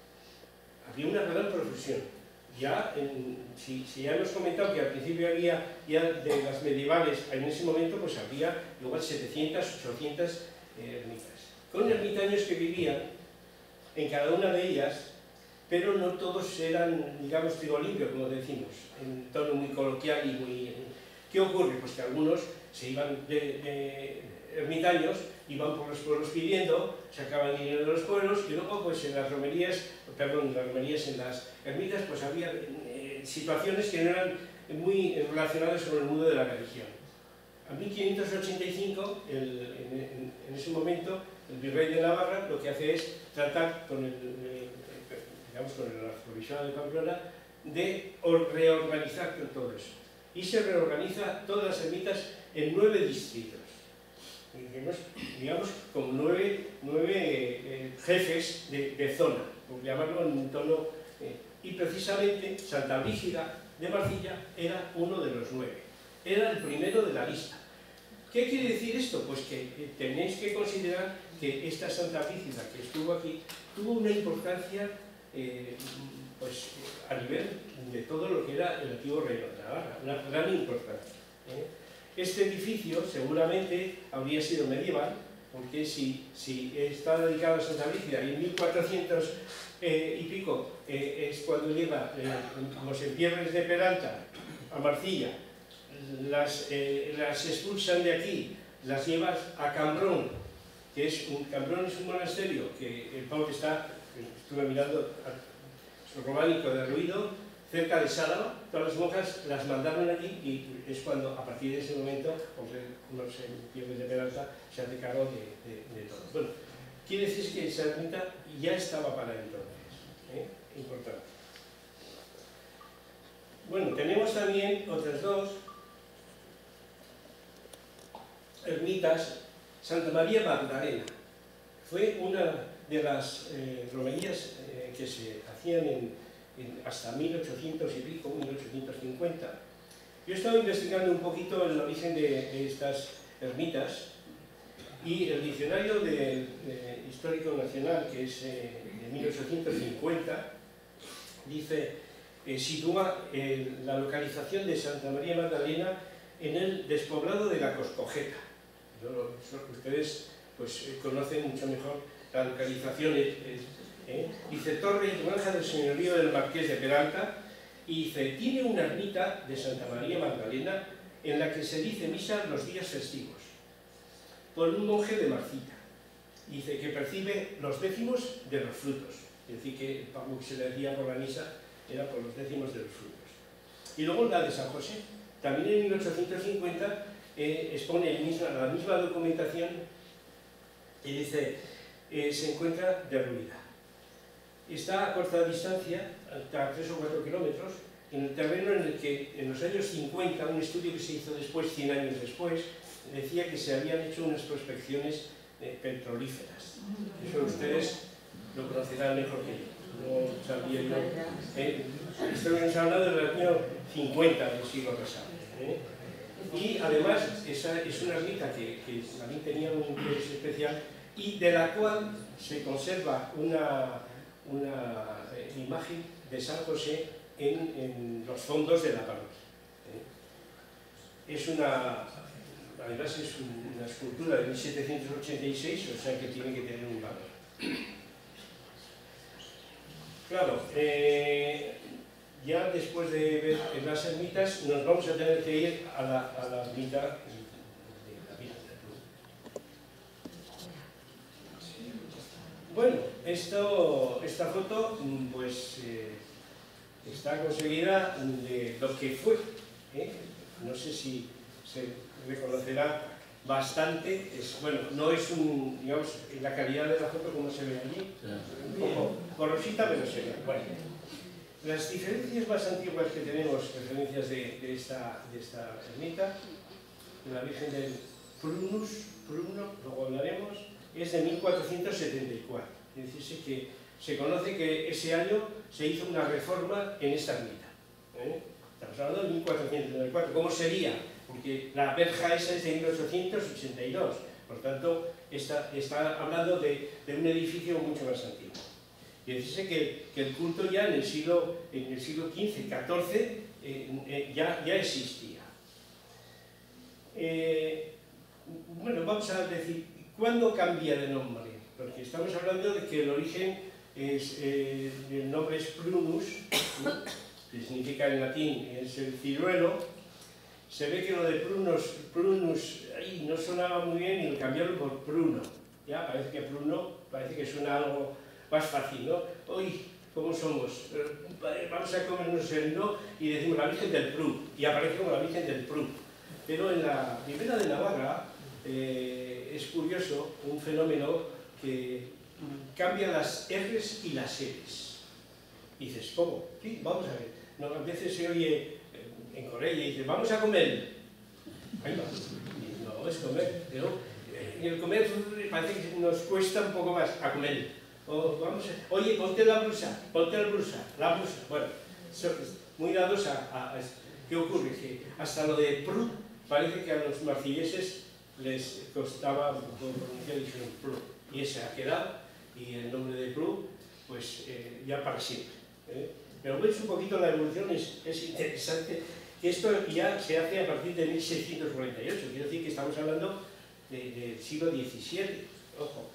Había una gran profusión. Ya, en, si, si ya hemos comentado que al principio había, ya de las medievales, en ese momento pues había igual setecientas, ochocientas eh, ermitas. Con ermitaños que vivían en cada una de ellas, pero no todos eran, digamos, trigo limpio, como decimos, en tono muy coloquial y muy... ¿Qué ocurre? Pues que algunos se iban de, de ermitaños, iban por los pueblos pidiendo, sacaban dinero de los pueblos y luego pues en las romerías, perdón, en las romerías, en las ermitas, pues había eh, situaciones que no eran muy relacionadas con el mundo de la religión. A mil quinientos ochenta y cinco, el, en, en, en ese momento, el virrey de Navarra lo que hace es tratar con el, el, digamos, con el arzobispado de Pamplona de reorganizar todo eso. Y se reorganiza todas las ermitas en nueve distritos. Digamos, digamos como nueve, nueve eh, jefes de, de zona, por llamarlo en un tono... Eh, y precisamente Santa Brígida de Marcilla era uno de los nueve. Era el primero de la lista. ¿Qué quiere decir esto? Pues que eh, tenéis que considerar que esta Santa Brígida que estuvo aquí tuvo una importancia eh, pues, a nivel de todo lo que era el antiguo reino de Navarra, una gran importancia. ¿eh? Este edificio seguramente habría sido medieval, porque si, si está dedicado a Santa Brígida y en mil cuatrocientos eh, y pico eh, es cuando llega eh, los empierres de Peralta a Marcilla, las, eh, las expulsan de aquí, las llevas a Cambrón, que es un, Cambrón es un monasterio que el Pablo está estuve mirando el románico de Ruido, cerca de Sálava, todas las monjas las mandaron allí y es cuando, a partir de ese momento, no sé, Pío de Peralta se hace cargo de, de, de todo. Bueno, quiere decir que esa ermita ya estaba para entonces, ¿eh? Importante. Bueno, tenemos también otras dos ermitas. Santa María Magdalena fue una de las eh, romerías eh, que se hacían en, en hasta mil ochocientos y pico, mil ochocientos cincuenta. Yo he estado investigando un poquito el origen de, de estas ermitas y el diccionario de, de Histórico Nacional, que es eh, de mil ochocientos cincuenta, dice, eh, sitúa eh, la localización de Santa María Magdalena en el despoblado de la Coscojeta. Ustedes pues, conocen mucho mejor la localización. Eh, eh. Dice, torre y granja del señorío del Marqués de Peralta, y dice, tiene una ermita de Santa María Magdalena en la que se dice misa los días festivos, por un monje de Marcita. Dice que percibe los décimos de los frutos, es decir, que el pago que se le hacía por la misa era por los décimos de los frutos. Y luego la de San José, también en mil ochocientos cincuenta, eh, expone el misma, la misma documentación y dice, eh, se encuentra derruida. Está a corta distancia, a tres o cuatro kilómetros, en el terreno en el que en los años cincuenta, un estudio que se hizo después, cien años después, decía que se habían hecho unas prospecciones eh, petrolíferas. Eso ustedes lo conocerán mejor que yo. No sabía yo. Eh, esto nos ha hablado del año cincuenta del siglo pasado. ¿eh? Y además, esa es una ermita que, que también tenía un interés especial y de la cual se conserva una, una eh, imagen de San José en, en los fondos de la parroquia. ¿eh? Es una, además es una escultura de mil setecientos ochenta y seis, o sea que tiene que tener un valor. Claro, eh, ya después de ver en las ermitas nos vamos a tener que ir a la, a la ermita de la Virgen del Prú. Bueno, esto, esta foto pues eh, está conseguida de lo que fue, ¿eh? No sé si se reconocerá bastante, es, bueno, no es un, digamos, la calidad de la foto como se ve allí, un poco borrosita, pero se ve. Bueno, las diferencias más antiguas que tenemos, referencias de, de, esta, de esta ermita, de la Virgen del Prunus, Pruno, luego hablaremos, es de mil cuatrocientos setenta y cuatro. Es decir, que se conoce que ese año se hizo una reforma en esta ermita. ¿eh? Estamos hablando de mil cuatrocientos setenta y cuatro. ¿Cómo sería? Porque la verja esa es de mil ochocientos ochenta y dos. Por tanto, está, está hablando de, de un edificio mucho más antiguo. Y decirse que, que el culto ya en el siglo, en el siglo quince, catorce eh, eh, ya, ya existía. Eh, bueno, vamos a decir, ¿cuándo cambia de nombre? Porque estamos hablando de que el origen es, eh, el nombre es Prunus, ¿no? Que significa en latín es el ciruelo. Se ve que lo de Prunus, Prunus ay, no sonaba muy bien y lo cambiaron por Pruno. Ya, parece que Pruno parece que suena algo más fácil, ¿no? Hoy, ¿cómo somos? Vamos a comernos el no y decimos la Virgen del Prú, y aparece como la Virgen del Prú. Pero en la Primera de Navarra eh, es curioso un fenómeno que cambia las R's y las R's. Y dices, ¿cómo? Sí, vamos a ver. No, a veces se oye en Corea y dice, vamos a comer. Ahí va. Y no, es comer. Pero en el comer parece que nos cuesta un poco más a comer. O, vamos a, oye, ponte la blusa, ponte la blusa, la blusa. Bueno, so, muy dados a, a, a... ¿Qué ocurre? Que hasta lo de Prú, parece que a los marcilleses les costaba pronunciar dijeron Prú. Y ese ha quedado, y el nombre de Prú, pues eh, ya para siempre. ¿eh? Pero veis un poquito la evolución, es, es interesante, que esto ya se hace a partir de mil seiscientos cuarenta y ocho, quiero decir que estamos hablando de, del siglo diecisiete, ojo.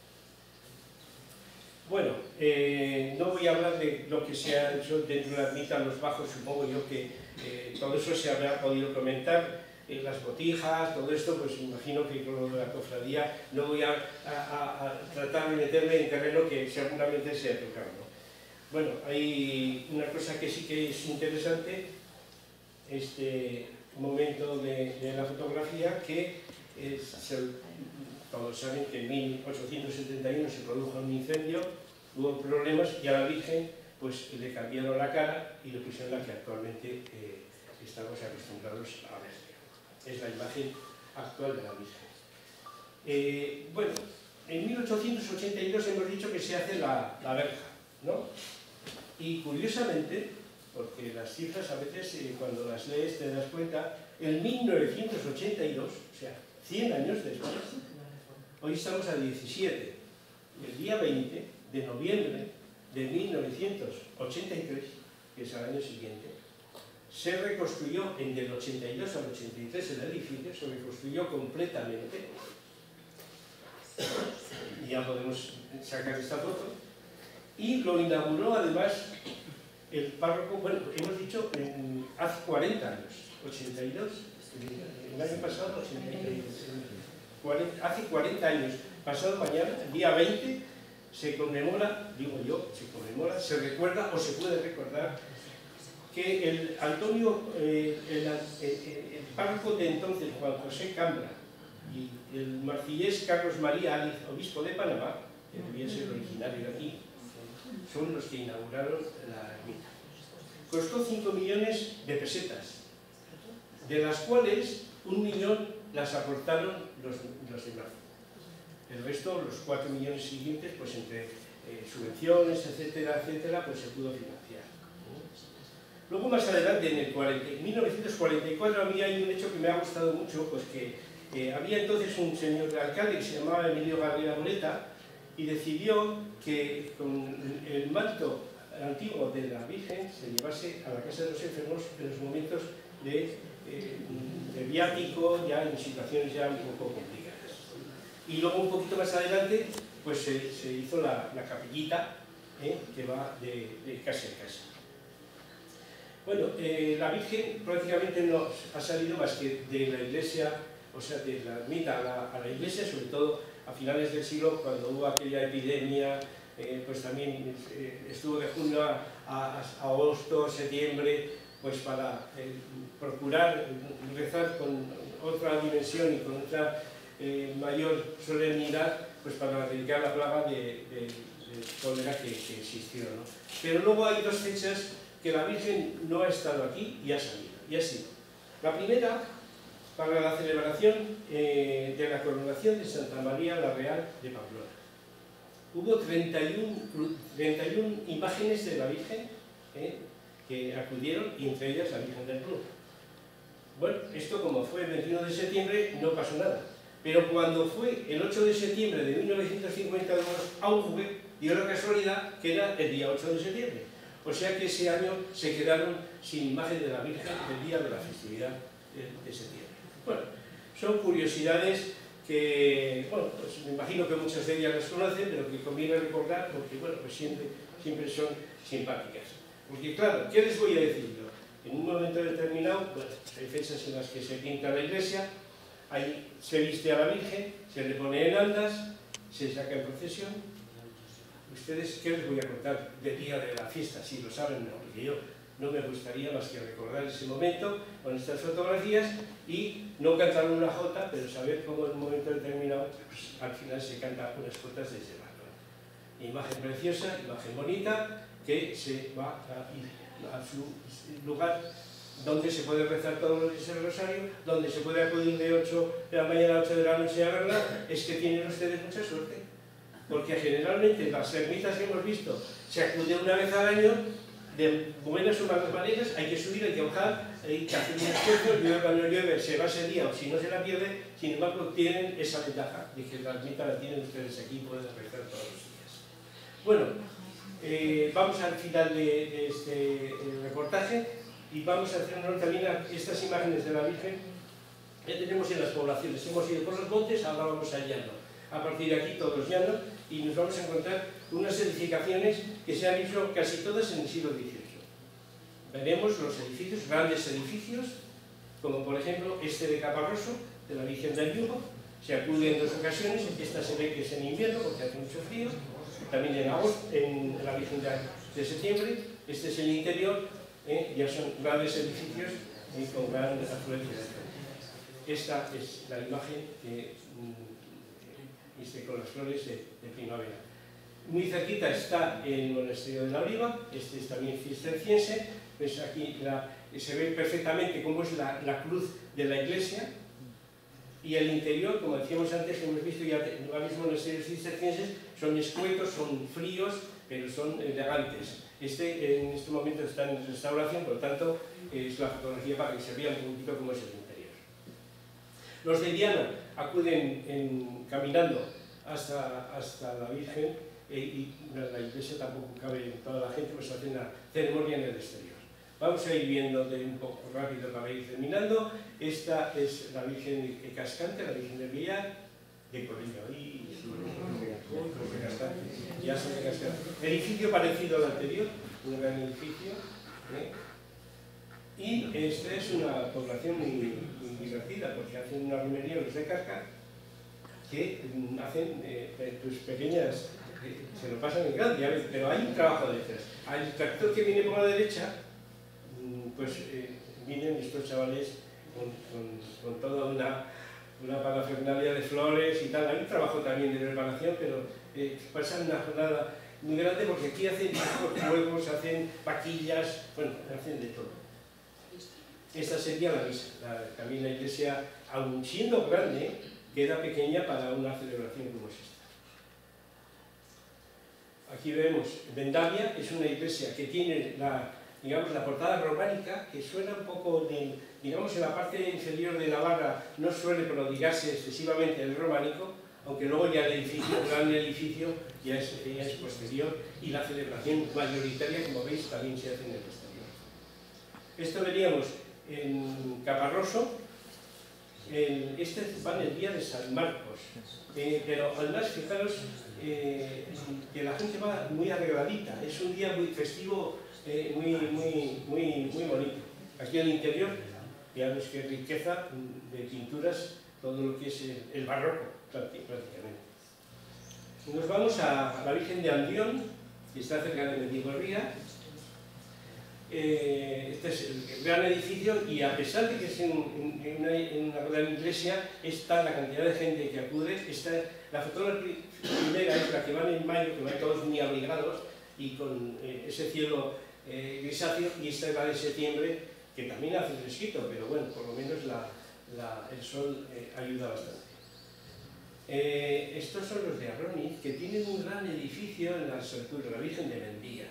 Bueno, eh, no voy a hablar de lo que se ha hecho dentro de la ermita, los bajos, supongo yo que eh, todo eso se habrá podido comentar. eh, las botijas, todo esto, pues imagino que con lo de la cofradía no voy a, a, a tratar de meterme en terreno que seguramente sea tocado, ¿no? Bueno, hay una cosa que sí que es interesante, este momento de, de la fotografía, que es, se, todos saben que en mil ochocientos setenta y uno se produjo un incendio, hubo problemas y a la Virgen pues le cambiaron la cara y le pusieron la que actualmente eh, estamos acostumbrados a ver. Es la imagen actual de la Virgen. Eh, bueno, en mil ochocientos ochenta y dos hemos dicho que se hace la, la verja, ¿no? Y curiosamente, porque las cifras a veces eh, cuando las lees te das cuenta, en mil novecientos ochenta y dos, o sea, cien años después, hoy estamos a diecisiete, el día veinte de noviembre de mil novecientos ochenta y tres, que es al año siguiente, se reconstruyó en del ochenta y dos al ochenta y tres el edificio, se reconstruyó completamente. Ya podemos sacar esta foto. Y lo inauguró además el párroco, bueno, hemos dicho en, hace cuarenta años, ochenta y dos, el año pasado, ochenta y tres, hace cuarenta años, pasado mañana, el día veinte, se conmemora, digo yo, se conmemora, se recuerda o se puede recordar que el Antonio, eh, el, el, el párroco de entonces, Juan José Cambra, y el marfillés Carlos María Aliz, obispo de Panamá, que debía ser originario de aquí, son los que inauguraron la ermita. Costó cinco millones de pesetas, de las cuales un millón las aportaron los, los demás. El resto, los cuatro millones siguientes, pues entre eh, subvenciones, etcétera, etcétera, pues se pudo financiar. Luego más adelante, en el cuarenta, mil novecientos cuarenta y cuatro, a mí hay un hecho que me ha gustado mucho, pues que eh, había entonces un señor alcalde que se llamaba Emilio García Boleta y decidió que con el manto antiguo de la Virgen se llevase a la casa de los enfermos en los momentos de, eh, de viático, ya en situaciones ya un poco complicadas. Y luego un poquito más adelante pues se, se hizo la, la capillita eh, que va de, de casa en casa. Bueno, eh, la Virgen prácticamente no ha salido más que de la iglesia, o sea, de la ermita a la, a la iglesia, sobre todo a finales del siglo, cuando hubo aquella epidemia, eh, pues también eh, estuvo de junio a, a, a agosto, septiembre, pues para eh, procurar rezar con otra dimensión y con otra eh, mayor solemnidad, pues para erradicar la plaga de, de, de cólera que, que existió, ¿no? Pero luego hay dos fechas que la Virgen no ha estado aquí y ha salido, y ha sido. La primera, para la celebración eh, de la coronación de Santa María la Real de Pamplona. Hubo treinta y una imágenes de la Virgen eh, que acudieron, y entre ellas la Virgen del Club. Bueno, esto como fue el veintiuno de septiembre no pasó nada, pero cuando fue el ocho de septiembre de mil novecientos cincuenta y dos, auge, dio la casualidad que era el día ocho de septiembre. O sea que ese año se quedaron sin imagen de la Virgen del día de la festividad de septiembre. Bueno, son curiosidades que, bueno, pues me imagino que muchas de ellas las conocen, pero que conviene recordar porque, bueno, pues siempre, siempre son simpáticas. Porque, claro, ¿qué les voy a decir yo? En un momento determinado, bueno, hay fechas en las que se pinta la iglesia, ahí se viste a la Virgen, se le pone en andas, se saca en procesión. ¿Ustedes qué les voy a contar del día de la fiesta? Si lo saben, no, porque yo no me gustaría más que recordar ese momento con estas fotografías y no cantar una jota, pero saber cómo en un momento determinado, pues, al final se canta unas jotas desde el balcón. Imagen preciosa, imagen bonita, que se va a ir a su lugar donde se puede rezar todos los días el rosario, donde se puede acudir de ocho de la mañana a ocho de la noche a verla. Es que tienen ustedes mucha suerte, porque generalmente las ermitas que hemos visto se acude una vez al año, de buenas o malas maneras, hay que subir, hay que bajar, hay que hacer un esfuerzo, llueve cuando llueve, se va ese día o si no se la pierde. Sin embargo, tienen esa ventaja de que la ermita la tienen ustedes aquí y pueden rezar todos los días. Bueno, eh, vamos al final de, de este eh, reportaje y vamos a hacer también a estas imágenes de la Virgen que tenemos en las poblaciones. Hemos ido por los montes, ahora vamos al llano. A partir de aquí todo es llano y nos vamos a encontrar unas edificaciones que se han hecho casi todas en el siglo dieciocho. Veremos los edificios, grandes edificios, como por ejemplo este de Caparroso, de la Virgen del Yugo. Se acude en dos ocasiones, esta se ve que es en invierno porque hace mucho frío, también en agosto, en la Virgen de septiembre. Este es el interior, eh, ya son grandes edificios eh, con gran afluencia. Esta es la imagen que, mm, este, con las flores de, de primavera. Muy cerquita está el monasterio de la Oliva, este es también cisterciense. Pues aquí la, se ve perfectamente cómo es la, la cruz de la iglesia. Y el interior, como decíamos antes, que hemos visto ya varios monasterios cistercienses, son escuetos, son fríos, pero son elegantes. Este en este momento está en restauración, por lo tanto es la fotografía para que se vea un poquito cómo es el interior. Los de Diana acuden en, caminando hasta, hasta la Virgen eh, y la iglesia tampoco cabe toda la gente, pues hacen la ceremonia en el exterior. Vamos a ir viendo de un poco rápido para ir terminando. Esta es la Virgen de Cascante, la Virgen del Villar, de Corrillo. Ahí, ya se ve Cascante. Edificio parecido al anterior, un gran edificio. ¿eh? Y esta es una población muy, muy divertida, porque hacen una romería los de Casca, que hacen eh, pues pequeñas, eh, se lo pasan en grande, pero hay un trabajo detrás. Al tractor que viene por la derecha, pues eh, vienen estos chavales con, con, con toda una, una parafernalia de flores y tal. Hay un trabajo también de preparación, pero eh, pasan una jornada muy grande porque aquí hacen juegos, hacen vaquillas, bueno, hacen de todo. Esta sería la misa. La, también la iglesia, aun siendo grande, queda pequeña para una celebración como es esta. Aquí vemos Vendavia, es una iglesia que tiene la, digamos, la portada románica, que suena un poco, de, digamos, en la parte inferior de la barra no suele prodigarse excesivamente el románico, aunque luego ya el edificio, el gran edificio, ya es, ya es posterior, y la celebración mayoritaria, como veis, también se hace en el exterior. Esto veríamos en Caparroso. En, este va en el día de San Marcos, eh, pero además, fijaros, eh, que la gente va muy arregladita, es un día muy festivo, eh, muy, muy, muy, muy bonito. Aquí en el interior, ya ves qué riqueza de pinturas, todo lo que es el, el barroco, prácticamente. Nos vamos a la Virgen de Andión, que está cerca de Medjugorje. Eh, este es el gran edificio, y a pesar de que es en, en, una, en una gran iglesia, está la cantidad de gente que acude. Está, la fotografía primera es la que van en mayo, que van todos muy abrigados y con eh, ese cielo eh, grisáceo, y esta es la de septiembre, que también hace fresquito, pero bueno, por lo menos la, la, el sol eh, ayuda bastante. Eh, estos son los de Arroniz, que tienen un gran edificio en las alturas, la Virgen de Mendía.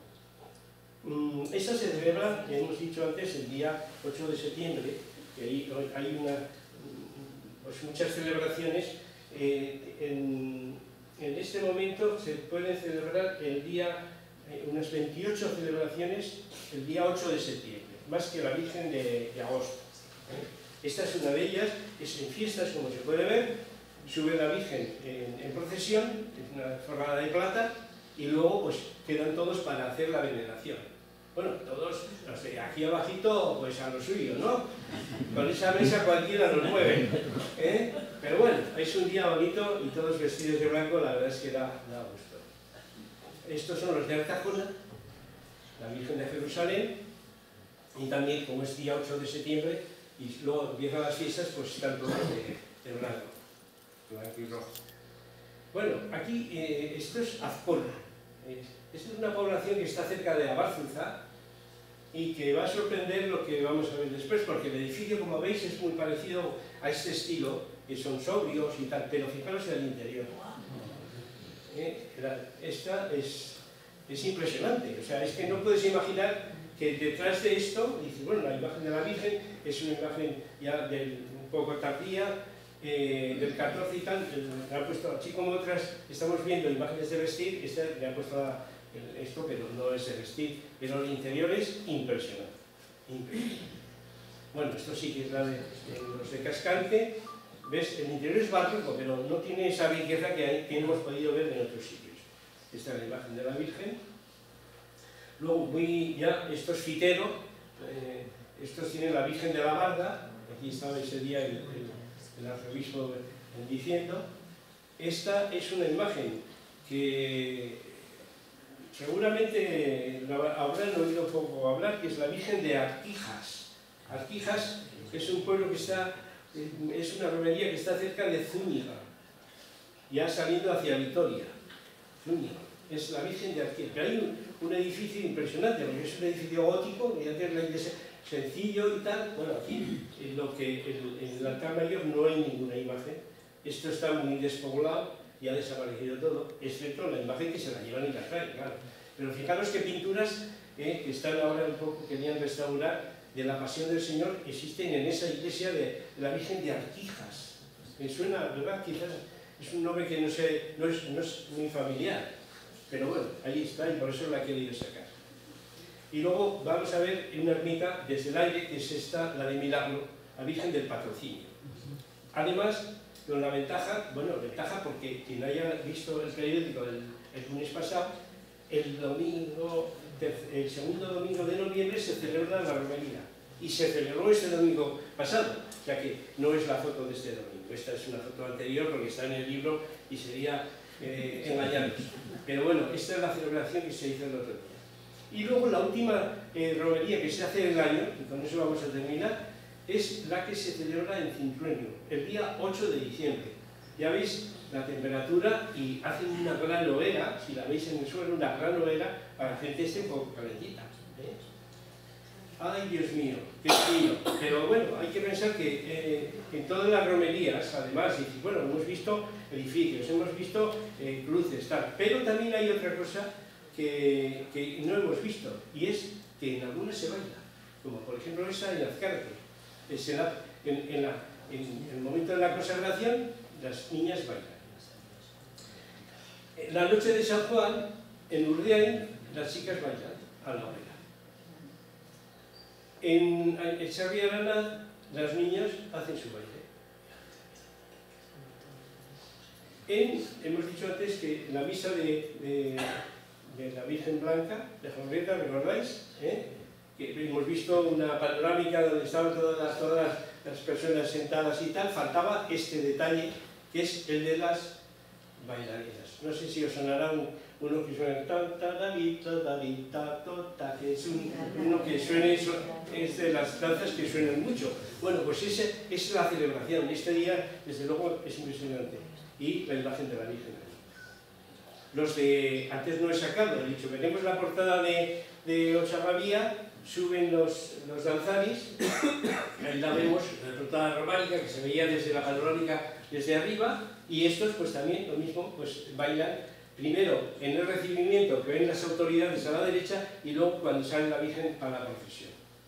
Esta se celebra, hemos dicho antes, el día ocho de septiembre, que hay, hay una, pues muchas celebraciones. Eh, en, en este momento se pueden celebrar el día, eh, unas veintiocho celebraciones el día ocho de septiembre, más que la Virgen de, de agosto. ¿eh? Esta es una de ellas, es en fiestas, como se puede ver, sube la Virgen en, en procesión, es una forrada de plata, y luego pues quedan todos para hacer la veneración. Bueno, todos, los de aquí abajito, pues a lo suyo, ¿no? Con esa mesa cualquiera nos mueve, ¿eh? Pero bueno, es un día bonito y todos vestidos de blanco, la verdad es que da, da gusto. Estos son los de Artajona, la Virgen de Jerusalén, y también, como es día ocho de septiembre, y luego empiezan las fiestas, pues están todos de, de blanco, blanco y rojo. Bueno, aquí, eh, esto es Azcona. Esta es una población que está cerca de Abarzuza y que va a sorprender lo que vamos a ver después, porque el edificio, como veis, es muy parecido a este estilo, que son sobrios y tal, pero fijaros en el interior. Eh, esta es, es impresionante, o sea, es que no puedes imaginar que detrás de esto, dices, bueno, la imagen de la Virgen es una imagen ya del, un poco tardía, Eh, del catorce y tal, le ha puesto, así como otras, estamos viendo imágenes de vestir, este le ha puesto la, el, esto, pero no es de vestir, pero el interior es impresionante, impresionante. Bueno, esto sí que es la de, de los de Cascante, ves, el interior es barroco, pero no tiene esa riqueza que, hay, que hemos podido ver en otros sitios. Esta es la imagen de la Virgen. Luego, muy, ya, esto es Fitero, eh, estos tienen la Virgen de la Barda, aquí estaba ese día el, el, el arzobispo diciendo. Esta es una imagen que seguramente habrán oído poco hablar, que es la Virgen de Arquijas. Arquijas es un pueblo que está, es una romería que está cerca de Zúñiga, ya saliendo hacia Vitoria. Zúñiga, es la Virgen de Arquijas. Pero hay un, un edificio impresionante, porque es un edificio gótico, ya tiene la iglesia sencillo y tal. Bueno, aquí en, lo que, en, en el altar mayor no hay ninguna imagen. Esto está muy despoblado y ha desaparecido todo, excepto la imagen que se la llevan y la traen, claro. Pero fijaros qué pinturas eh, que están ahora un poco, querían restaurar, de la Pasión del Señor, existen en esa iglesia de, de la Virgen de Arquijas. Me suena, ¿verdad? Quizás es un nombre que no, sé, no, es, no es muy familiar, pero bueno, ahí está y por eso la he querido sacar. Y luego vamos a ver una ermita desde el aire, que es esta, la de Milagro, la Virgen del Patrocinio. Además, con la ventaja, bueno, ventaja porque quien haya visto el periódico el, el lunes pasado, el domingo, el segundo domingo de noviembre se celebra la romería y se celebró este domingo pasado, o sea que no es la foto de este domingo, esta es una foto anterior porque está en el libro y sería eh, engañarnos, pero bueno, esta es la celebración que se hizo el otro día. Y luego la última eh, romería que se hace en el año, y con eso vamos a terminar, es la que se celebra en Cintrueño, el día ocho de diciembre. Ya veis la temperatura y hacen una gran hoguera, si la veis en el suelo, una gran hoguera para que la gente esté un poco calentita. ¿eh? Ay, Dios mío, qué frío. Pero bueno, hay que pensar que eh, en todas las romerías, además, y, bueno, hemos visto edificios, hemos visto eh, cruces, tal, pero también hay otra cosa que, que no hemos visto, y es que en algunas se baila, como por ejemplo esa en Azcárate. Es en, la, en, en, la, en el momento de la consagración, las niñas bailan. En la noche de San Juan, en Urdiain, las chicas bailan a la hoguera. En, en Sarri Aranaz, las niñas hacen su baile. En, hemos dicho antes que la misa de, de, de la Virgen Blanca, de Jorreta, ¿recordáis? ¿Eh? Que hemos visto una panorámica donde estaban todas las, todas las personas sentadas y tal, faltaba este detalle, que es el de las bailarinas. No sé si os sonará un, uno que suena ta ta ta ta ta, que es un, uno que suene, es de las danzas que suenan mucho. Bueno, pues ese, esa es la celebración. Este día, desde luego, es impresionante. Y la imagen de la Virgen. Los de, antes no he sacado, he dicho, veremos la portada de, de Ochagavía, suben los, los danzaris, ahí la vemos, la portada románica que se veía desde la panorámica desde arriba, y estos pues también lo mismo, pues bailan primero en el recibimiento que ven las autoridades a la derecha y luego cuando sale la Virgen para la procesión.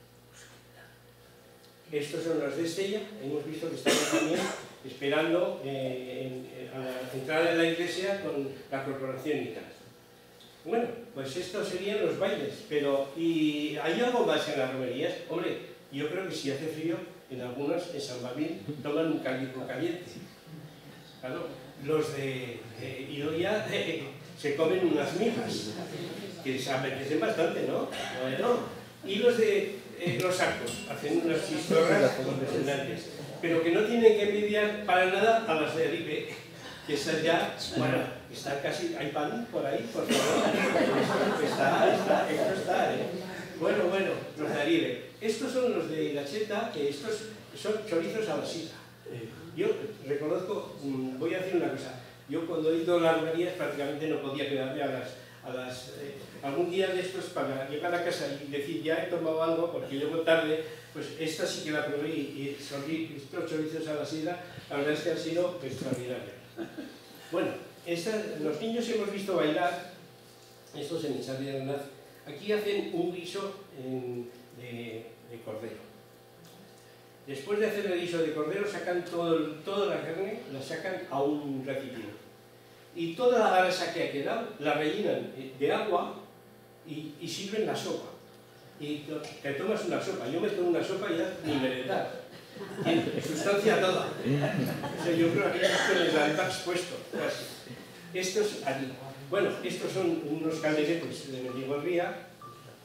Estos son los de Estella, hemos visto que están también esperando eh, en, a la entrada de la iglesia con la corporación y tal. Bueno, pues estos serían los bailes, pero ¿y hay algo más en las romerías? Hombre, yo creo que si hace frío, en algunas, en San Mamín, toman un calico caliente. Claro, los de, de Idoia eh, se comen unas migas, que les apetecen bastante, ¿no? Bueno, y los de eh, los arcos, hacen unas chistorras impresionantes, pero que no tienen que envidiar para nada a las de Aripe, que esas ya, bueno, está casi, hay pan por ahí, por favor, está, está, esto está, ¿eh? Bueno, bueno, los de Aribe. Estos son los de Iracheta, que estos son chorizos a la sila. Yo reconozco, voy a decir una cosa, yo cuando he ido a las romerías prácticamente no podía quedarme a las, a las eh, algún día de estos para llegar a casa y decir ya he tomado algo porque llego tarde, pues esta sí que la probé y, y son estos chorizos a la sila, la verdad es que han sido extraordinarios. Bueno, esta, los niños hemos visto bailar, estos en el Sarri Aranaz, aquí hacen un guiso en, de, de cordero. Después de hacer el guiso de cordero, sacan todo, toda la carne, la sacan a un recipiente. Y toda la grasa que ha quedado, la rellenan de agua y, y sirven la sopa. Y te tomas una sopa, yo me tomo una sopa y ya ni merendar. Tiene sustancia toda. O sea, yo creo que esto les la han expuesto, casi. Estos, bueno, estos son unos calderetes de Mendigorría,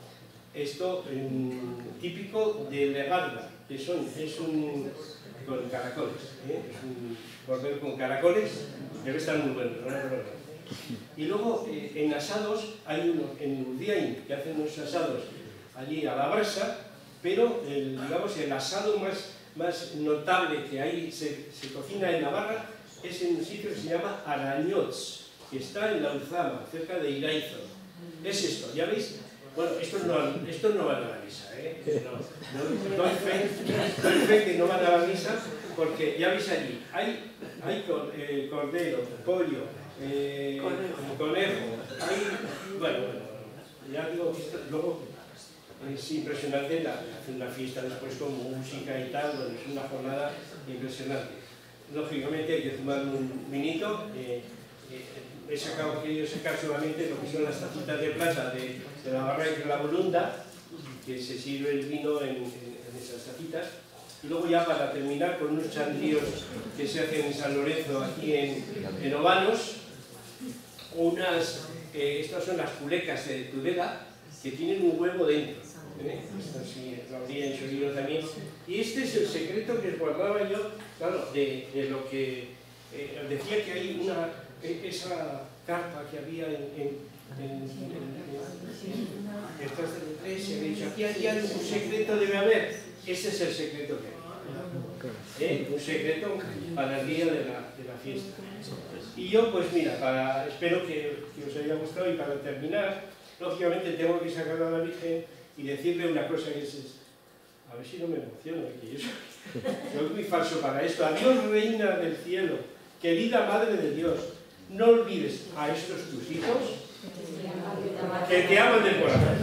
esto um, típico de Legarda, que son, es un con caracoles, ¿eh? Es un cordero con caracoles, debe estar muy bueno, no hay problema. Y luego eh, en asados hay uno en Urdiain que hacen unos asados allí a la brasa, pero el, digamos el asado más, más notable que ahí se, se cocina en Navarra es en un sitio que se llama Arañots, que está en la Ulzama, cerca de Iraizo. Es esto, ¿ya veis? Bueno, estos no, estos no van a la misa, ¿eh? No, no, no hay fe, no hay fe que no van a la misa, porque ya veis allí, hay, hay eh, cordero, pollo, eh, conejo. conejo, hay, bueno, bueno, ya digo que esto, luego es impresionante, la, hacen una fiesta después con música y tal, bueno, es una jornada impresionante. Lógicamente hay que tomar un vinito, eh, eh, he sacado, he querido sacar solamente lo que son las tacitas de plata de, de la barra y de la Bolunda, que se sirve el vino en, en, en esas tacitas. Y luego ya para terminar con unos chandríos que se hacen en San Lorenzo, aquí en, en Obanos, unas, eh, estas son las culecas de Tudela, que tienen un huevo dentro. ¿eh? Esto sí, lo habría hecho yo también. Y este es el secreto que guardaba yo, claro, de, de lo que eh, decía que hay una, esa carpa que había en, en, en, en, en estas de tres, se había dicho, aquí hay un secreto debe haber. Ese es el secreto que hay. ¿Eh? Un secreto para el día de la, de la fiesta. Y yo, pues mira, para, espero que, que os haya gustado y para terminar, lógicamente tengo que sacar a la Virgen y decirle una cosa que es, es a ver si no me emociono, que yo soy, soy muy falso para esto. Adiós, Reina del Cielo, querida Madre de Dios, no olvides a estos tus hijos que te aman de corazón.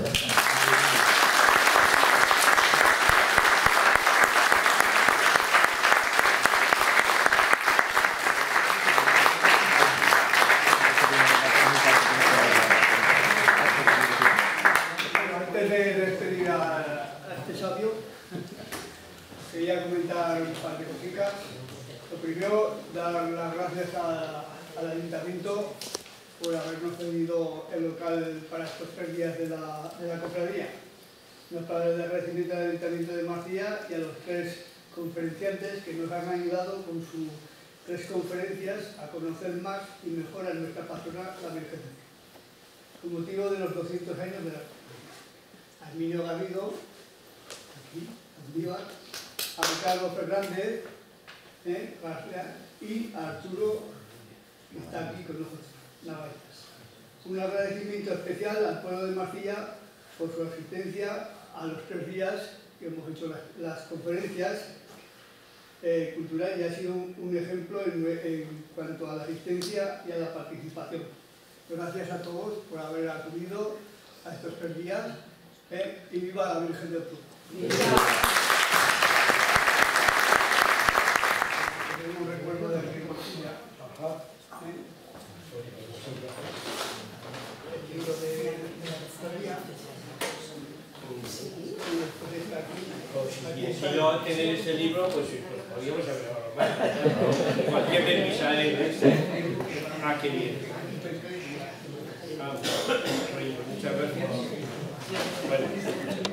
Quería comentar un par de cositas. Lo primero, dar las gracias a, al Ayuntamiento por habernos cedido el local para estos tres días de la, de la cofradía. Nos para el agradecimiento al Ayuntamiento de Marcilla y a los tres conferenciantes que nos han ayudado con sus tres conferencias a conocer más y mejor a nuestra patrona, la Virgen de Dios. Con motivo de los doscientos años de la a Herminio Garrido, aquí, Andívar, a Ricardo Fernández, ¿eh? y a Arturo, que está aquí con nosotros, Navaitas. Un agradecimiento especial al pueblo de Marcilla por su asistencia a los tres días que hemos hecho las, las conferencias eh, culturales y ha sido un, un ejemplo en, en cuanto a la asistencia y a la participación. Gracias a todos por haber acudido a estos tres días eh, y viva la Virgen de Octubre. Un recuerdo de que Marcilla, ¿eh? el libro de, de la historia, y después está aquí.
Y si yo tener ese libro, pues, pues podríamos haber hablado más. Cualquier de mis alegres. Ah, qué bien. Ah, muchas gracias. Bueno.